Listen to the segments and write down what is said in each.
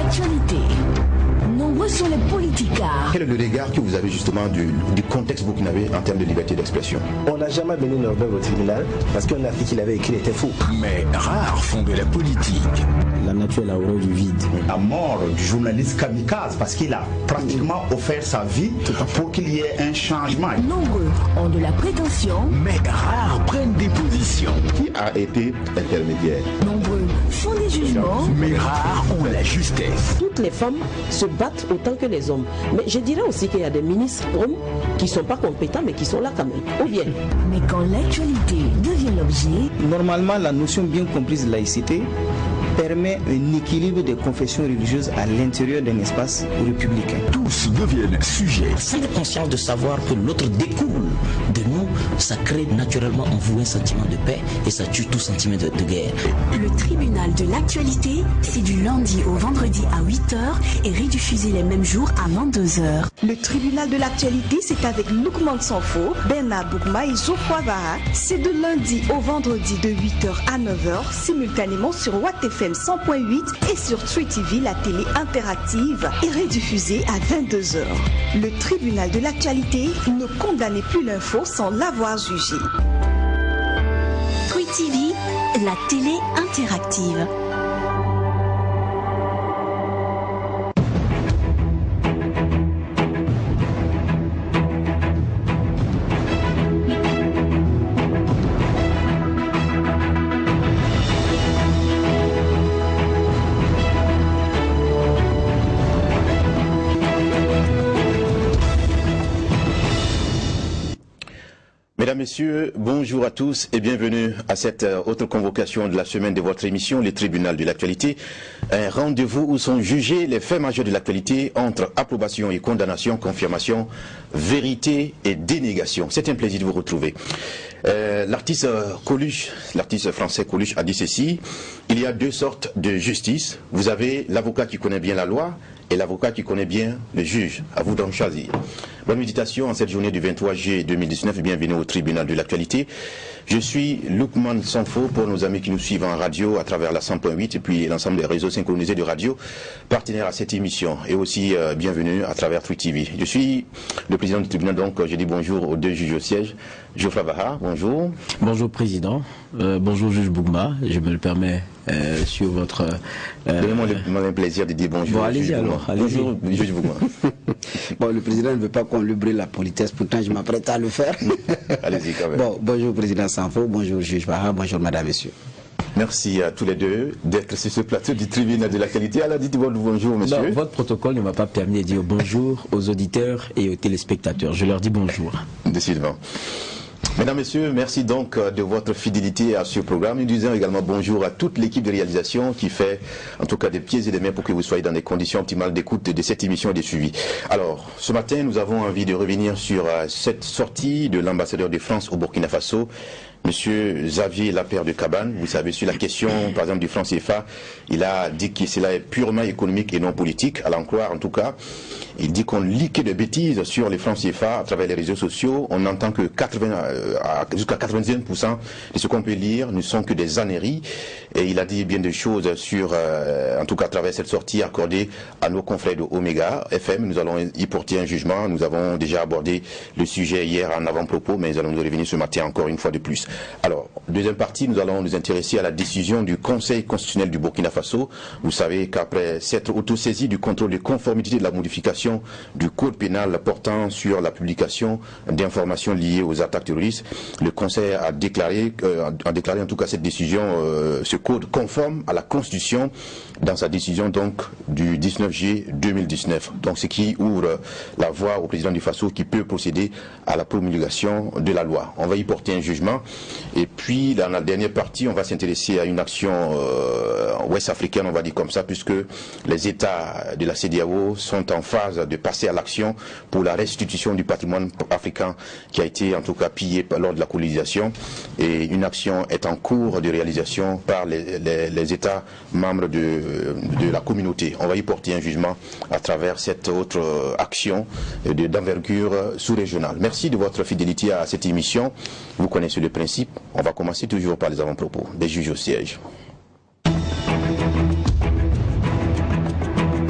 l'actualité. Nombreux sont les politicards. Quel est le regard que vous avez justement du contexte burkinabé en termes de liberté d'expression? On n'a jamais mené Norbert au tribunal parce qu'un article qu'il avait écrit était faux. Mais rares font de la politique. La nature est la horreur du vide. La mort du journaliste kamikaze parce qu'il a pratiquement offert sa vie pour qu'il y ait un changement. Nombreux ont de la prétention. Mais rares prennent des positions. Qui a été intermédiaire? Nombreux font des jugements. Mais rares ont la justesse. Toutes les femmes se battent autant que les hommes. Mais je dirais aussi qu'il y a des ministres hommes qui ne sont pas compétents mais qui sont là quand même. Ou bien. Mais quand l'actualité devient l'objet, Normalement, la notion bien comprise de laïcité permet un équilibre des confessions religieuses à l'intérieur d'un espace républicain. Tous deviennent sujets. Cette conscience de savoir que l'autre découle de nous, ça crée naturellement en vous un sentiment de paix et ça tue tout sentiment de guerre. Le tribunal de l'actualité, c'est du lundi au vendredi à 8h et rediffusé les mêmes jours à 22h. Le tribunal de l'actualité, c'est avec Loukman Sanfo, Bernard Boukma et Geoffroy Vaha. C'est de lundi au vendredi de 8h à 9h, simultanément sur Watt FM 100.8 et sur Tree TV, la télé interactive, et rediffusée à 22h. Le tribunal de l'actualité, ne condamnez plus l'info sans l'avoir jugé. Tree TV, la télé interactive. Mesdames, Messieurs, bonjour à tous et bienvenue à cette autre convocation de la semaine de votre émission, le tribunal de l'actualité. Un rendez-vous où sont jugés les faits majeurs de l'actualité entre approbation et condamnation, confirmation, vérité et dénégation. C'est un plaisir de vous retrouver. L'artiste Coluche, l'artiste français Coluche a dit ceci: il y a deux sortes de justice. Vous avez l'avocat qui connaît bien la loi et l'avocat qui connaît bien le juge. À vous d'en choisir. Bonne méditation en cette journée du 23 juillet 2019 et bienvenue au tribunal de l'actualité. Je suis Loukman Sanfo pour nos amis qui nous suivent en radio à travers la 100.8 et puis l'ensemble des réseaux synchronisés de radio partenaires à cette émission, et aussi bienvenue à travers Tree TV. Je suis le président du tribunal, donc je dis bonjour aux deux juges au siège. Geoffroy Vaha, bonjour. Bonjour président, bonjour juge Boukma, je me le permets sur votre... Donnez-moi le plaisir de dire bonjour. Bon, allez-y alors. Bonjour juge Boukma. Bon, le président ne veut pas qu'on lui brûle la politesse, pourtant je m'apprête à le faire. Allez-y quand même. Bon, bonjour président Sanfo, bonjour juge Vaha, bonjour madame, messieurs. Merci à tous les deux d'être sur ce plateau du tribunal de l'actualité. Alors dites bonjour monsieur. Non, votre protocole ne m'a pas permis de dire bonjour aux auditeurs et aux téléspectateurs. Je leur dis bonjour. Décidément. Mesdames, Messieurs, merci donc de votre fidélité à ce programme. Nous disons également bonjour à toute l'équipe de réalisation qui fait en tout cas des pieds et des mains pour que vous soyez dans des conditions optimales d'écoute de cette émission et de suivi. Alors, ce matin, nous avons envie de revenir sur cette sortie de l'ambassadeur de France au Burkina Faso, Monsieur Xavier Lapère de Cabane. Vous savez, sur la question, par exemple, du franc CFA, il a dit que cela est purement économique et non politique, à l'en croire en tout cas. Il dit qu'on liquide de bêtises sur les francs CFA à travers les réseaux sociaux. On entend que jusqu'à 99% de ce qu'on peut lire ne sont que des âneries. Et il a dit bien des choses sur, en tout cas à travers cette sortie accordée à nos confrères de Omega FM. Nous allons y porter un jugement. Nous avons déjà abordé le sujet hier en avant-propos, mais nous allons nous revenir ce matin encore une fois de plus. Alors, deuxième partie, nous allons nous intéresser à la décision du Conseil constitutionnel du Burkina Faso. Vous savez qu'après s'être autosaisi du contrôle de conformité de la modification du code pénal portant sur la publication d'informations liées aux attaques terroristes, le Conseil a déclaré en tout cas cette décision, ce code conforme à la Constitution dans sa décision donc du 19 juillet 2019. Donc ce qui ouvre la voie au président du Faso qui peut procéder à la promulgation de la loi. On va y porter un jugement. Et puis, dans la dernière partie, on va s'intéresser à une action ouest-africaine, on va dire comme ça, puisque les États de la CEDEAO sont en phase de passer à l'action pour la restitution du patrimoine africain qui a été en tout cas pillé lors de la colonisation. Et une action est en cours de réalisation par les États membres de la communauté. On va y porter un jugement à travers cette autre action d'envergure sous-régionale. Merci de votre fidélité à cette émission. Vous connaissez le principe. On va commencer toujours par les avant-propos des juges au siège.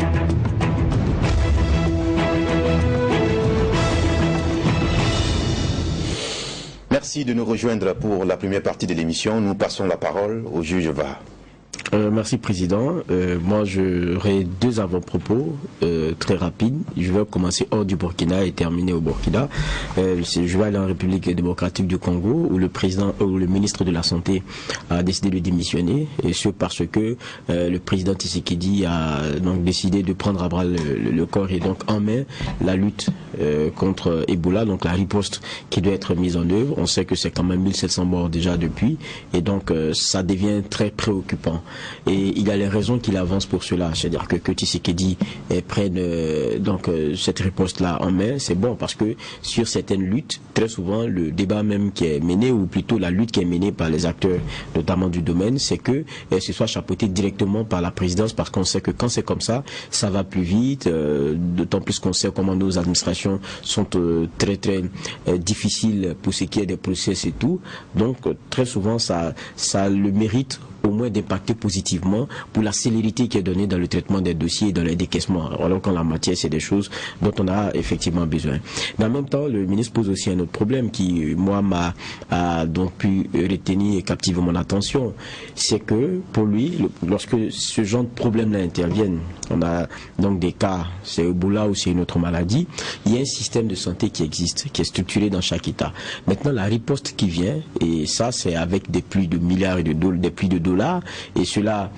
Merci de nous rejoindre pour la première partie de l'émission. Nous passons la parole au juge VAR. Merci Président. Moi j'aurai deux avant-propos très rapides. Je vais commencer hors du Burkina et terminer au Burkina. Je vais aller en République démocratique du Congo où le président ou le ministre de la Santé a décidé de démissionner, et ce parce que le président Tshisekedi a donc décidé de prendre à bras le corps et donc en main la lutte contre Ebola, donc la riposte qui doit être mise en œuvre. On sait que c'est quand même 1700 morts déjà depuis, et donc ça devient très préoccupant. Et il a les raisons qu'il avance pour cela, c'est-à-dire que Tshisekedi prenne cette riposte-là en main, c'est bon, parce que sur certaines luttes, très souvent, le débat même qui est mené, ou plutôt la lutte qui est menée par les acteurs, notamment du domaine, c'est que ce soit chapeauté directement par la présidence, parce qu'on sait que quand c'est comme ça, ça va plus vite, d'autant plus qu'on sait comment nos administrations sont très très difficiles pour ce qui est des process et tout. Donc très souvent, ça le mérite au moins d'impacter positivement pour la célérité qui est donnée dans le traitement des dossiers et dans les décaissements. Alors qu'en la matière, c'est des choses dont on a effectivement besoin. Mais en même temps, le ministre pose aussi un autre problème qui, moi, m'a donc pu retenir et captiver mon attention. C'est que, pour lui, lorsque ce genre de problème-là interviennent, on a donc des cas, c'est Ebola ou c'est une autre maladie, il y a un système de santé qui existe, qui est structuré dans chaque État. Maintenant, la riposte qui vient, et ça, c'est avec des pluies de milliards et des pluies de dollars, et cela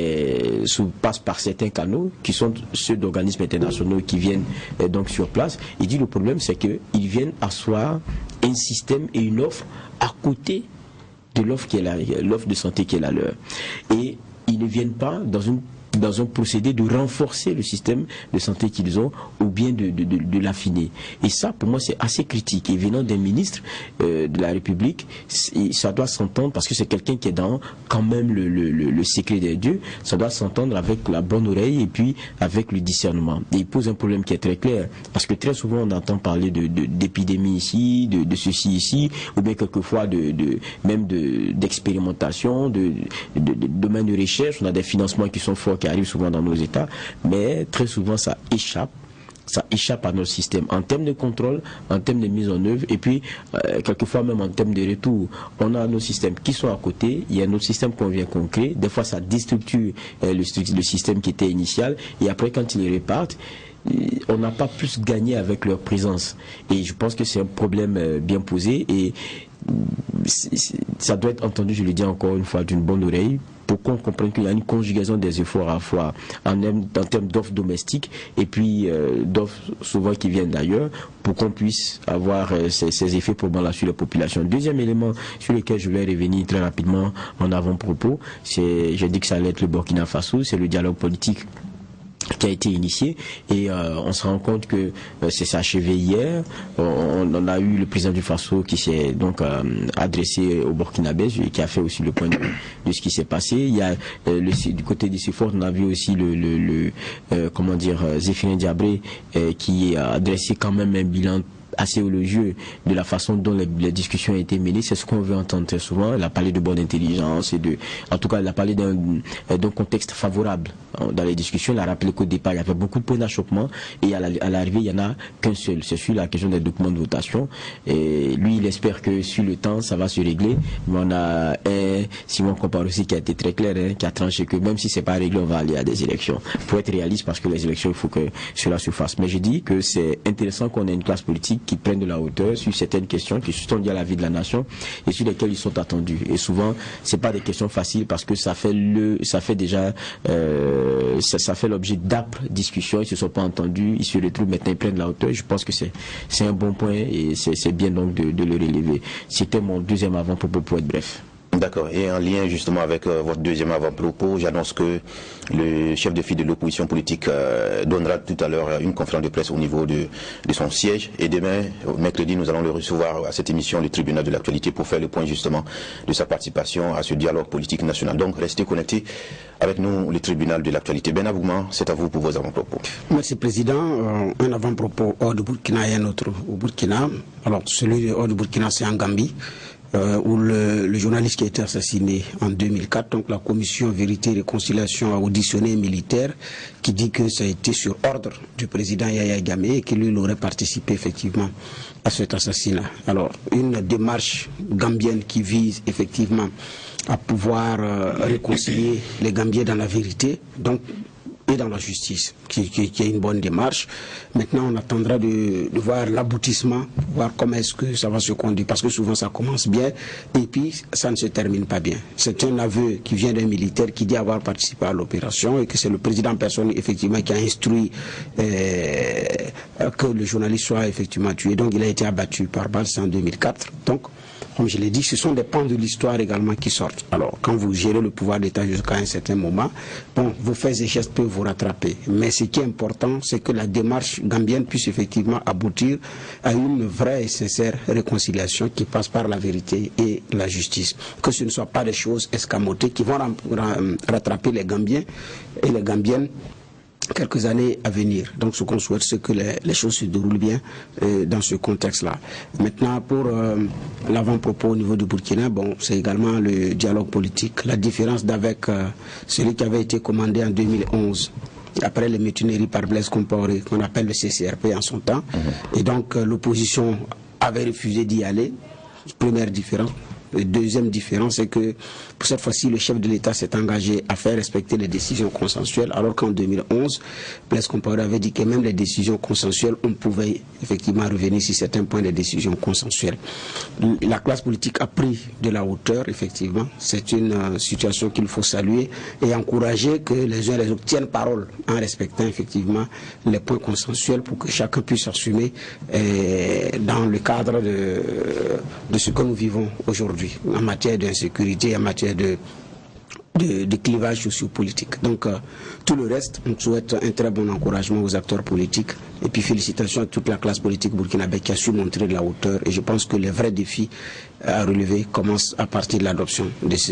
passe par certains canaux qui sont ceux d'organismes internationaux qui viennent donc sur place. Il dit le problème c'est qu'ils viennent asseoir un système et une offre à côté de l'offre de santé qui est la leur. Et ils ne viennent pas dans un procédé de renforcer le système de santé qu'ils ont ou bien de l'affiner. Et ça, pour moi, c'est assez critique. Et venant d'un ministre de la République, ça doit s'entendre, parce que c'est quelqu'un qui est dans quand même le secret des dieux, ça doit s'entendre avec la bonne oreille et puis avec le discernement. Et il pose un problème qui est très clair, parce que très souvent on entend parler d'épidémie ici, de ceci ici, ou bien quelquefois même d'expérimentation, de domaine de recherche. On a des financements qui sont forts, qui arrivent souvent dans nos États, mais très souvent ça échappe à notre système, en termes de contrôle, en termes de mise en œuvre, et puis quelquefois même en termes de retour. On a nos systèmes qui sont à côté, il y a notre système qu'on vient qu'on crée, des fois ça déstructure le système qui était initial, et après quand ils repartent, on n'a pas plus gagné avec leur présence. Et je pense que c'est un problème bien posé, et ça doit être entendu, je le dis encore une fois, d'une bonne oreille, pour qu'on comprenne qu'il y a une conjugaison des efforts à la fois en termes d'offres domestiques et puis d'offres souvent qui viennent d'ailleurs, pour qu'on puisse avoir ces effets probants sur la population. Deuxième élément sur lequel je vais revenir très rapidement en avant-propos, j'ai dit que ça allait être le Burkina Faso, c'est le dialogue politique qui a été initié, et on se rend compte que c'est achevé hier. On a eu le président du Faso qui s'est donc adressé au Burkinabé et qui a fait aussi le point de ce qui s'est passé. Il y a du côté du CIFOR, on a vu aussi Zéphirin Diabré qui a adressé quand même un bilan assez élogieux de la façon dont les discussions ont été menées. C'est ce qu'on veut entendre très souvent. Elle a parlé de bonne intelligence en tout cas, elle a parlé d'un contexte favorable dans les discussions. Elle a rappelé qu'au départ, il y avait beaucoup de points d'achoppement, et à l'arrivée, il n'y en a qu'un seul. C'est sur la question des documents de votation. Et lui, il espère que sur le temps, ça va se régler. Mais on a Simon Compar aussi qui a été très clair, qui a tranché que même si c'est pas réglé, on va aller à des élections. Pour être réaliste, parce que les élections, il faut que cela se fasse. Mais je dis que c'est intéressant qu'on ait une classe politique qui prennent de la hauteur sur certaines questions qui sont liées à la vie de la nation et sur lesquelles ils sont attendus. Et souvent, c'est pas des questions faciles, parce que ça fait l'objet d'âpres discussions. Ils se sont pas entendus, ils se retrouvent maintenant, ils prennent de la hauteur. Je pense que c'est un bon point, et c'est bien donc de le relever. C'était mon deuxième avant-propos pour être bref. D'accord. Et en lien justement avec votre deuxième avant-propos, j'annonce que le chef de file de l'opposition politique donnera tout à l'heure une conférence de presse au niveau de son siège. Et demain, mercredi, nous allons le recevoir à cette émission du tribunal de l'actualité pour faire le point justement de sa participation à ce dialogue politique national. Donc restez connectés avec nous, le tribunal de l'actualité. Ben Abougma, c'est à vous pour vos avant-propos. Merci Président. Un avant-propos hors du Burkina et un autre au Burkina. Alors celui hors du Burkina, c'est en Gambie. où le journaliste qui a été assassiné en 2004, donc la commission Vérité et Réconciliation a auditionné un militaire qui dit que ça a été sur ordre du président Yahya Jammeh et que lui il aurait participé effectivement à cet assassinat. Alors, une démarche gambienne qui vise effectivement à pouvoir réconcilier les Gambiens dans la vérité, donc et dans la justice, qui est une bonne démarche. Maintenant, on attendra de voir l'aboutissement, voir comment est-ce que ça va se conduire, parce que souvent ça commence bien et puis ça ne se termine pas bien. C'est un aveu qui vient d'un militaire qui dit avoir participé à l'opération et que c'est le président en personne effectivement qui a instruit que le journaliste soit effectivement tué. Donc il a été abattu par balle, c'est en 2004. Donc, comme je l'ai dit, ce sont des pans de l'histoire également qui sortent. Alors, quand vous gérez le pouvoir d'État jusqu'à un certain moment, bon, vos faits et gestes peuvent vous rattraper. Mais ce qui est important, c'est que la démarche gambienne puisse effectivement aboutir à une vraie et sincère réconciliation qui passe par la vérité et la justice. Que ce ne soit pas des choses escamotées qui vont rattraper les Gambiens et les Gambiennes quelques années à venir. Donc ce qu'on souhaite, c'est que les choses se déroulent bien dans ce contexte-là. Maintenant, pour l'avant-propos au niveau du Burkina, bon, c'est également le dialogue politique. La différence d'avec celui qui avait été commandé en 2011, après les mutineries par Blaise Compaoré, qu'on appelle le CCRP en son temps. Et donc l'opposition avait refusé d'y aller. Première différence. Deuxième différence, c'est que pour cette fois-ci, le chef de l'État s'est engagé à faire respecter les décisions consensuelles, alors qu'en 2011, Blaise Compaoré avait dit que même les décisions consensuelles, on pouvait effectivement revenir sur certains points des décisions consensuelles. La classe politique a pris de la hauteur, effectivement. C'est une situation qu'il faut saluer et encourager que les uns et les autres tiennent parole en respectant effectivement les points consensuels pour que chacun puisse assumer dans le cadre de ce que nous vivons aujourd'hui en matière d'insécurité, en matière de clivage sociopolitique. Donc tout le reste, on souhaite un très bon encouragement aux acteurs politiques et puis félicitations à toute la classe politique burkinabé qui a su montrer de la hauteur, et je pense que les vrais défis à relever commencent à partir de l'adoption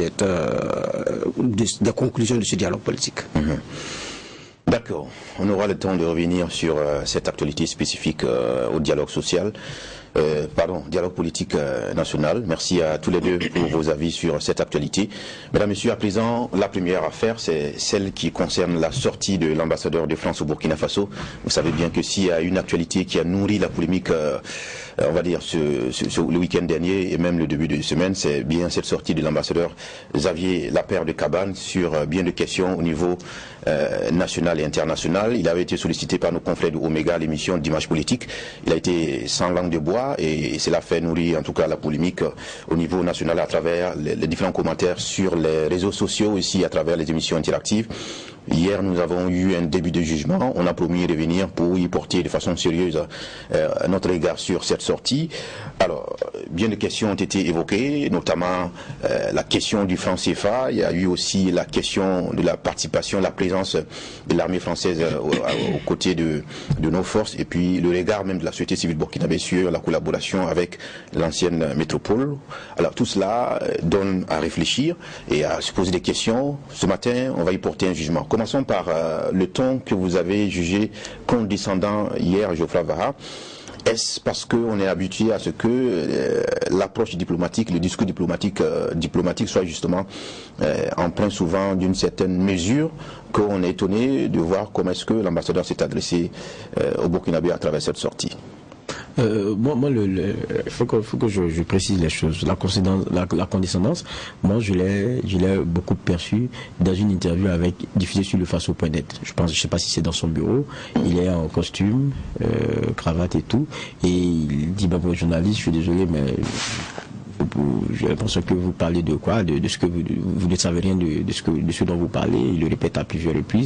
de des conclusions de ce dialogue politique. D'accord, on aura le temps de revenir sur cette actualité spécifique au dialogue social. Dialogue politique national. Merci à tous les deux pour vos avis sur cette actualité. Mesdames, Messieurs, à présent, la première affaire, c'est celle qui concerne la sortie de l'ambassadeur de France au Burkina Faso. Vous savez bien que s'il y a une actualité qui a nourri la polémique, on va dire, le week-end dernier et même le début de semaine, c'est bien cette sortie de l'ambassadeur Xavier Lapère de Cabane sur bien de questions au niveau national et international. Il avait été sollicité par nos confrères de Omega, l'émission d'Image Politique. Il a été sans langue de bois et cela fait nourrir en tout cas la polémique au niveau national à travers les différents commentaires sur les réseaux sociaux, aussi à travers les émissions interactives. Hier, nous avons eu un début de jugement. On a promis de revenir pour y porter de façon sérieuse notre regard sur cette sortie. Alors, bien de questions ont été évoquées, notamment la question du franc CFA. Il y a eu aussi la question de la participation, la présence de l'armée française aux côtés de nos forces, et puis le regard même de la société civile burkinabé sur la collaboration avec l'ancienne métropole. Alors, tout cela donne à réfléchir et à se poser des questions. Ce matin, on va y porter un jugement. Commençons par le ton que vous avez jugé condescendant hier, Geoffroy Vaha. Est-ce parce qu'on est habitué à ce que l'approche diplomatique, le discours diplomatique soit justement empreint souvent d'une certaine mesure, qu'on est étonné de voir comment est-ce que l'ambassadeur s'est adressé au Burkinabé à travers cette sortie? Il faut que je précise les choses. La condescendance, moi je l'ai beaucoup perçu dans une interview diffusée sur le Faso.net. Je sais pas si c'est dans son bureau. Il est en costume, cravate et tout, et il dit pour le journaliste, je suis désolé, mais j'ai l'impression que vous parlez de quoi, de ce que vous ne savez rien de ce dont vous parlez. Il le répète à plusieurs reprises.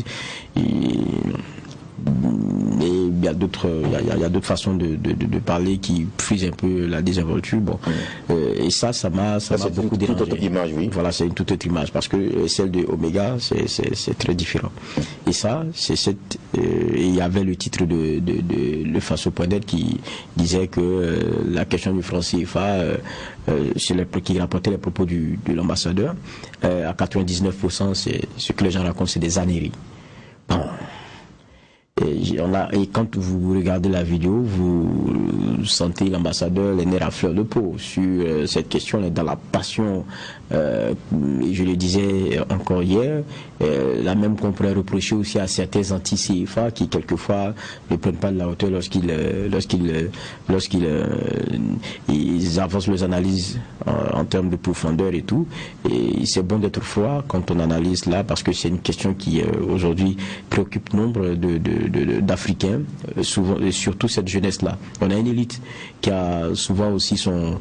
Et il y a d'autres façons de parler qui frisent un peu la désinvolture. Bon, et ça m'a beaucoup dérangé. C'est une toute autre image, oui. Voilà, c'est une toute autre image, parce que celle de Omega, c'est très différent. Et ça, il y avait le titre de le Faso.net qui disait que la question du franc CFA, qui rapportait les propos de l'ambassadeur, à 99%, c'est ce que les gens racontent, c'est des âneries. Bon. Et quand vous regardez la vidéo, vous sentez l'ambassadeur les nerfs à fleur de peau sur cette question. On est dans la passion. Je le disais encore hier, la même qu'on pourrait reprocher aussi à certains anti-CFA qui quelquefois ne prennent pas de la hauteur lorsqu'ils avancent leurs analyses en termes de profondeur et tout. Et c'est bon d'être froid quand on analyse là, parce que c'est une question qui aujourd'hui préoccupe nombre d'Africains, souvent et surtout cette jeunesse-là. On a une élite qui a souvent aussi son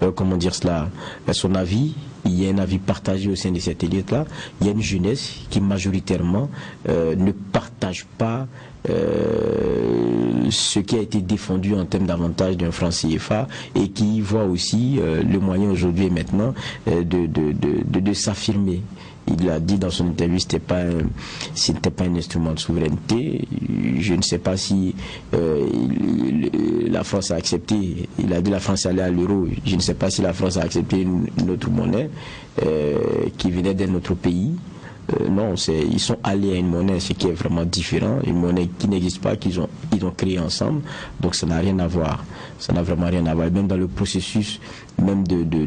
avis. Il y a un avis partagé au sein de cette élite-là. Il y a une jeunesse qui majoritairement ne partage pas ce qui a été défendu en termes d'avantage d'un franc CFA et qui voit aussi le moyen aujourd'hui et maintenant de s'affirmer. Il a dit dans son interview que ce n'était pas un instrument de souveraineté. Je ne sais pas si la France a accepté. Il a dit la France allait à l'euro. Je ne sais pas si la France a accepté une autre monnaie qui venait d'un autre pays. Non, ils sont allés à une monnaie, ce qui est vraiment différent, une monnaie qui n'existe pas, qu'ils ont créé ensemble, donc ça n'a rien à voir, ça n'a vraiment rien à voir, même dans le processus, même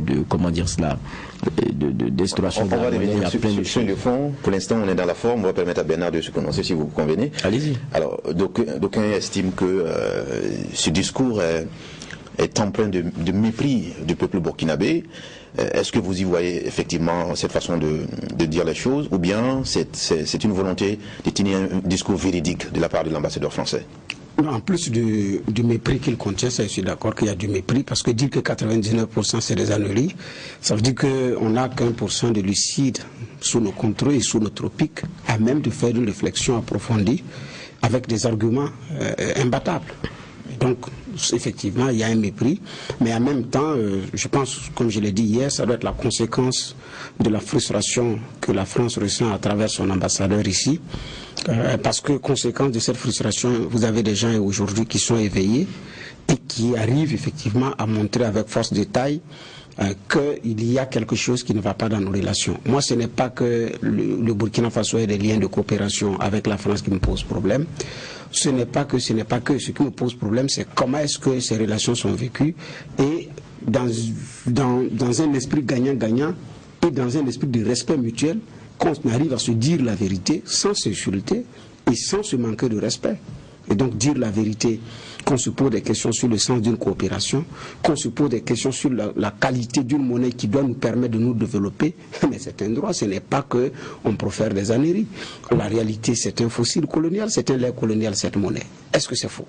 d'instauration de la monnaie, il y a plein de choses. Sur le fond, pour l'instant on est dans la forme, on va permettre à Bernard de se prononcer si vous convenez. Allez-y. Alors, d'aucuns estiment que ce discours est empreint de mépris du peuple burkinabé. Est-ce que vous y voyez effectivement cette façon de dire les choses, ou bien c'est une volonté de tenir un discours véridique de la part de l'ambassadeur français? En plus du mépris qu'il contient, ça, je suis d'accord qu'il y a du mépris, parce que dire que 99% c'est des âneries, ça veut dire qu'on n'a qu'1% de lucide sous nos contrôles et sous nos tropiques, à même de faire une réflexion approfondie avec des arguments imbattables. Donc, effectivement, il y a un mépris, mais en même temps, je pense, comme je l'ai dit hier, ça doit être la conséquence de la frustration que la France ressent à travers son ambassadeur ici, parce que, conséquence de cette frustration, vous avez des gens aujourd'hui qui sont éveillés et qui arrivent effectivement à montrer avec force de taille qu'il y a quelque chose qui ne va pas dans nos relations. Moi, ce n'est pas que le Burkina Faso ait des liens de coopération avec la France qui me pose problème. Ce n'est pas que. Ce qui me pose problème, c'est comment est-ce que ces relations sont vécues, et dans un esprit gagnant-gagnant et dans un esprit de respect mutuel, qu'on arrive à se dire la vérité sans s'insulter et sans se manquer de respect. Et donc dire la vérité, qu'on se pose des questions sur le sens d'une coopération, qu'on se pose des questions sur la qualité d'une monnaie qui doit nous permettre de nous développer, mais c'est un droit, ce n'est pas qu'on profère des âneries. La réalité, c'est un fossile colonial, c'est un lait colonial, cette monnaie. Est-ce que c'est faux?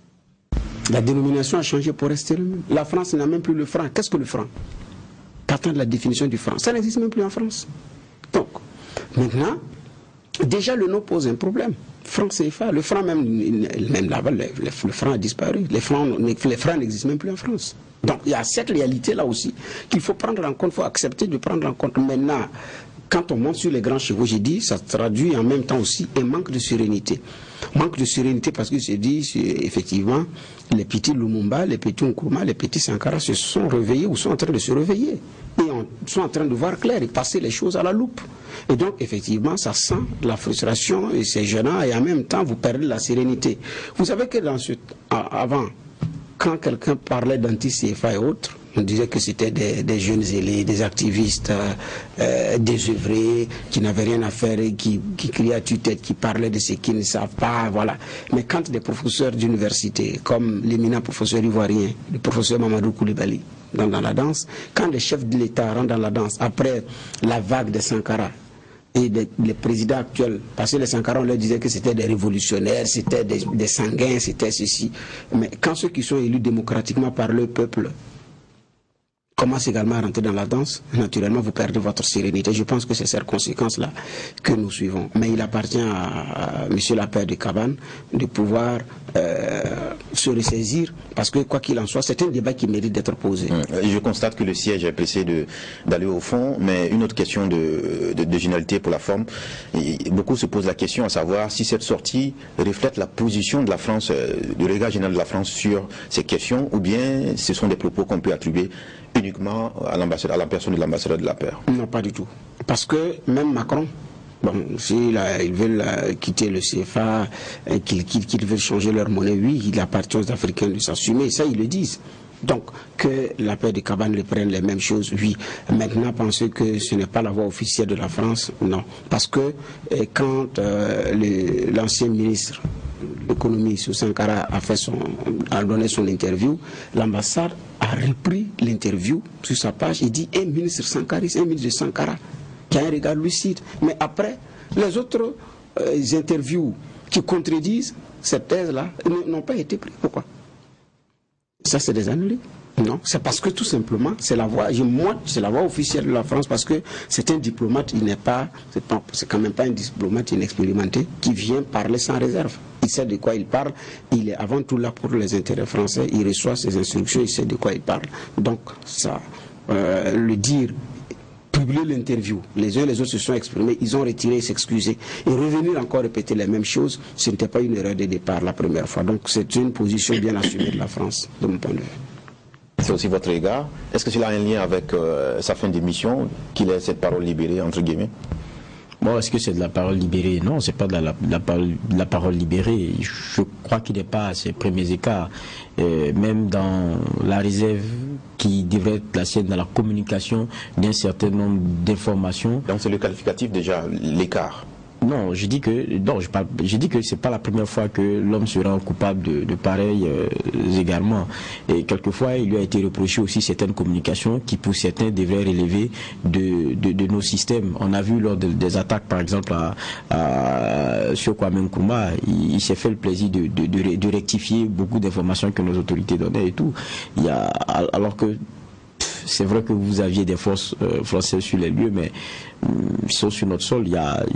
La dénomination a changé pour rester le même. La France n'a même plus le franc. Qu'est-ce que le franc? Partant de la définition du franc, ça n'existe même plus en France. Donc, maintenant, déjà le nom pose un problème. Franc CFA, le franc même là-bas, le franc a disparu. Les francs n'existent même plus en France. Donc il y a cette réalité-là aussi qu'il faut prendre en compte, il faut accepter de prendre en compte. Maintenant, quand on monte sur les grands chevaux, j'ai dit, ça traduit en même temps aussi un manque de sérénité. Manque de sérénité parce que j'ai dit, effectivement, les petits Lumumba, les petits Nkrumah, les petits Sankara se sont réveillés ou sont en train de se réveiller. Et sont en train de voir clair et passer les choses à la loupe. Et donc, effectivement, ça sent la frustration et c'est gênant, et en même temps, vous perdez la sérénité. Vous savez que avant, quand quelqu'un parlait d'anti-CFA et autres, on disait que c'était des jeunes zélés, des activistes désœuvrés, qui n'avaient rien à faire et qui criaient à tue-tête, qui parlaient de ce qu'ils ne savent pas, voilà. Mais quand des professeurs d'université, comme l'éminent professeur ivoirien, le professeur Mamadou Koulibaly, dans la danse, quand les chefs de l'État rentrent dans la danse, après la vague des Sankara, et les présidents actuels, parce que les Sankara, on leur disait que c'était des révolutionnaires, c'était des sanguins, c'était ceci. Mais quand ceux qui sont élus démocratiquement par le peuple commence également à rentrer dans la danse, naturellement vous perdez votre sérénité. Je pense que c'est cette conséquence-là que nous suivons. Mais il appartient à M. Lapère de Cabane de pouvoir se ressaisir, parce que quoi qu'il en soit, c'est un débat qui mérite d'être posé. Je constate que le siège est pressé d'aller au fond, mais une autre question de généralité pour la forme. Beaucoup se posent la question à savoir si cette sortie reflète la position de la France, du regard général de la France sur ces questions, ou bien ce sont des propos qu'on peut attribuer uniquement à la personne de l'ambassadeur de la paix. Non, pas du tout. Parce que même Macron Bon, si ils veulent quitter le CFA, qu'ils veulent changer leur monnaie, oui, il appartient aux Africains de s'assumer, ça ils le disent. Donc, que la paix de Cabane les prenne les mêmes choses, oui. Maintenant, penser que ce n'est pas la voie officielle de la France, non. Parce que quand l'ancien ministre de l'économie, Sou Sankara, a donné son interview, l'ambassade a repris l'interview sur sa page et dit un ministre sankariste, un ministre de Sankara, qui a un regard lucide. Mais après, les autres interviews qui contredisent cette thèse-là n'ont pas été prises. Pourquoi? Ça, c'est des annulés. Non, c'est parce que tout simplement, c'est la voie officielle de la France, parce que c'est un diplomate, c'est quand même pas un diplomate inexpérimenté qui vient parler sans réserve. Il sait de quoi il parle, il est avant tout là pour les intérêts français, il reçoit ses instructions, il sait de quoi il parle. Donc, ça, le dire, publier l'interview, les uns et les autres se sont exprimés, ils ont retiré et s'excuser. Et revenir encore répéter les mêmes choses, ce n'était pas une erreur de départ la première fois. Donc c'est une position bien assumée de la France, de mon point de vue. C'est aussi votre regard. Est-ce que cela a un lien avec sa fin d'émission, qu'il ait cette parole libérée, entre guillemets? Bon, est-ce que c'est de la parole libérée? Non, c'est pas de la parole libérée. Je crois qu'il n'est pas à ses premiers écarts. Même dans la réserve qui devrait être la sienne dans la communication d'un certain nombre d'informations. Donc c'est le qualificatif déjà, l'écart. Non, je dis que c'est pas la première fois que l'homme se rend coupable de pareils égarements. Et quelquefois, il lui a été reproché aussi certaines communications qui, pour certains, devraient relever de nos systèmes. On a vu lors des attaques, par exemple, sur Kwame Nkrumah, il s'est fait le plaisir de rectifier beaucoup d'informations que nos autorités donnaient et tout. Alors que c'est vrai que vous aviez des forces françaises sur les lieux, mais sauf sur notre sol,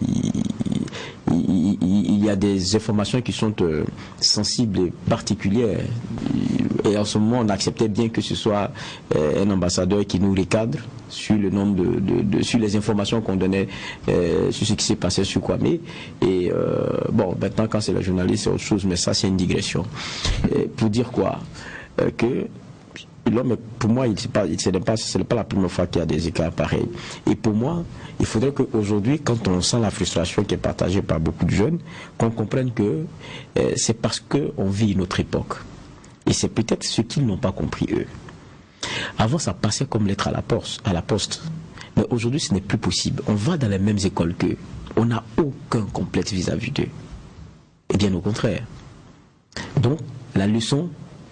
il y a des informations qui sont sensibles et particulières. Et en ce moment, on acceptait bien que ce soit un ambassadeur qui nous recadre sur le nombre sur les informations qu'on donnait sur ce qui s'est passé sur Kwame. Et bon, maintenant, quand c'est le journaliste, c'est autre chose, mais ça, c'est une digression. Pour dire quoi? Que l'homme, pour moi, ce n'est pas la première fois qu'il y a des écarts pareils. Et pour moi, il faudrait qu'aujourd'hui, quand on sent la frustration qui est partagée par beaucoup de jeunes, qu'on comprenne que c'est parce qu'on vit une autre époque. Et c'est peut-être ce qu'ils n'ont pas compris, eux. Avant, ça passait comme lettre à la poste. Mais aujourd'hui, ce n'est plus possible. On va dans les mêmes écoles qu'eux. On n'a aucun complexe vis-à-vis d'eux. Et bien au contraire. Donc, la leçon,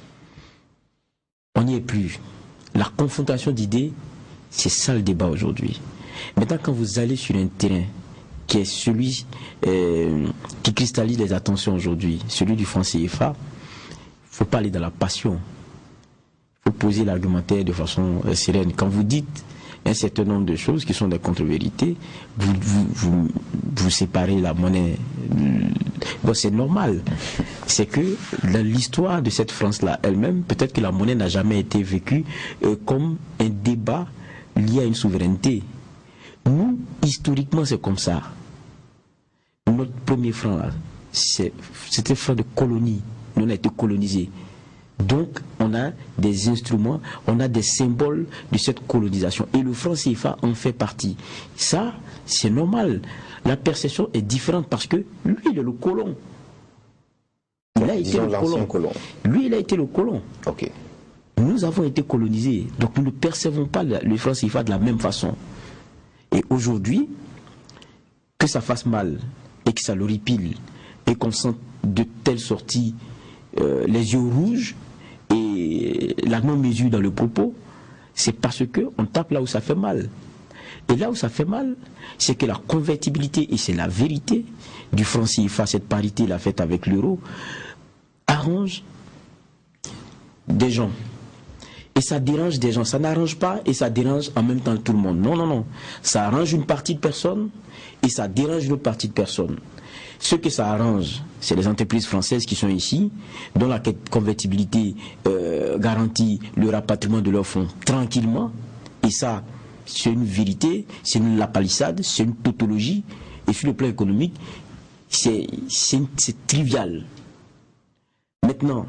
on n'y est plus. La confrontation d'idées, c'est ça le débat aujourd'hui. Maintenant, quand vous allez sur un terrain qui est celui qui cristallise les attentions aujourd'hui, celui du franc CFA, il ne faut pas aller dans la passion. Il faut poser l'argumentaire de façon sereine. Quand vous dites un certain nombre de choses qui sont des contre-vérités, vous séparez la monnaie. Bon, c'est normal. C'est que dans l'histoire de cette France-là elle-même, peut-être que la monnaie n'a jamais été vécue comme un débat lié à une souveraineté. Nous, historiquement, c'est comme ça. Notre premier franc, c'était franc de colonie. Nous, on a été colonisés. Donc, on a des instruments, on a des symboles de cette colonisation. Et le franc CFA en fait partie. Ça, c'est normal. La perception est différente parce que lui, il est le colon. Il a été le colon. Lui, il a été le colon. Ok. Nous avons été colonisés. Donc, nous ne percevons pas le franc CFA de la même façon. Et aujourd'hui, que ça fasse mal et que ça l'horripile et qu'on sente de telles sorties les yeux rouges et la non-mesure dans le propos, c'est parce qu'on tape là où ça fait mal. Et là où ça fait mal, c'est que la convertibilité, et c'est la vérité, du franc CFA, cette parité, la faite avec l'euro, arrange des gens. Et ça dérange des gens. Ça n'arrange pas et ça dérange en même temps tout le monde. Non, non, non. Ça arrange une partie de personnes et ça dérange une autre partie de personnes. Ce que ça arrange, c'est les entreprises françaises qui sont ici, dont la convertibilité garantit le rapatriement de leurs fonds tranquillement. Et ça, c'est une vérité, c'est une lapalissade, c'est une tautologie. Et sur le plan économique, c'est trivial. Maintenant,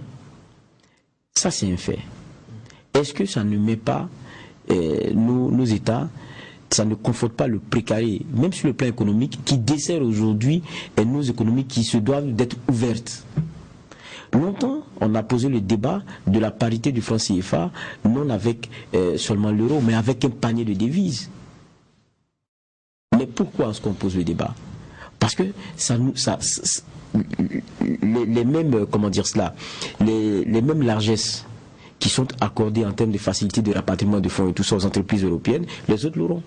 ça c'est un fait. Est-ce que ça ne met pas nos États ça ne conforte pas le précaré, même sur le plan économique, qui dessert aujourd'hui nos économies qui se doivent d'être ouvertes. Longtemps, on a posé le débat de la parité du franc CFA, non avec seulement l'euro, mais avec un panier de devises. Mais pourquoi est-ce qu'on pose le débat? Parce que les mêmes, comment dire cela, les mêmes largesses qui sont accordées en termes de facilité de rapatriement de fonds et tout ça aux entreprises européennes, les autres l'auront.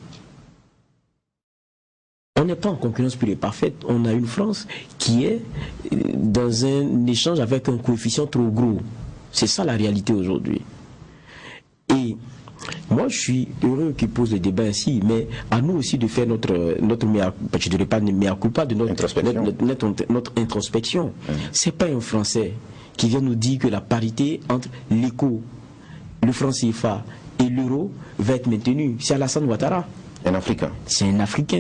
On n'est pas en concurrence pure et parfaite. On a une France qui est dans un échange avec un coefficient trop gros. C'est ça la réalité aujourd'hui. Et moi, je suis heureux qu'il pose le débat ainsi, mais à nous aussi de faire notre je dirais pas mea culpa, de notre introspection. C'est pas un Français qui vient nous dire que la parité entre l'éco, le franc CFA et l'euro va être maintenue. C'est Alassane Ouattara. Un Africain. C'est un Africain.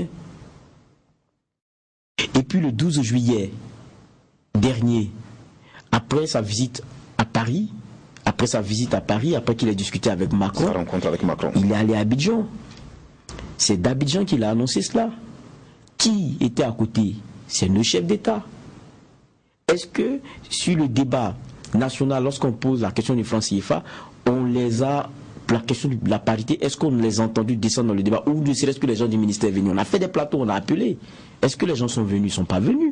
Et puis le 12 juillet dernier, après sa visite à Paris, après qu'il ait discuté avec Macron, sa rencontre avec Macron, il est allé à Abidjan. C'est d'Abidjan qu'il a annoncé cela. Qui était à côté? C'est nos chefs d'État. Est-ce que sur le débat national, lorsqu'on pose la question du franc CFA, on les a, la question de la parité, est-ce qu'on les a entendus descendre dans le débat, ou ne serait-ce que les gens du ministère venus? On a fait des plateaux, on a appelé. Est-ce que les gens sont venus? Ils ne sont pas venus.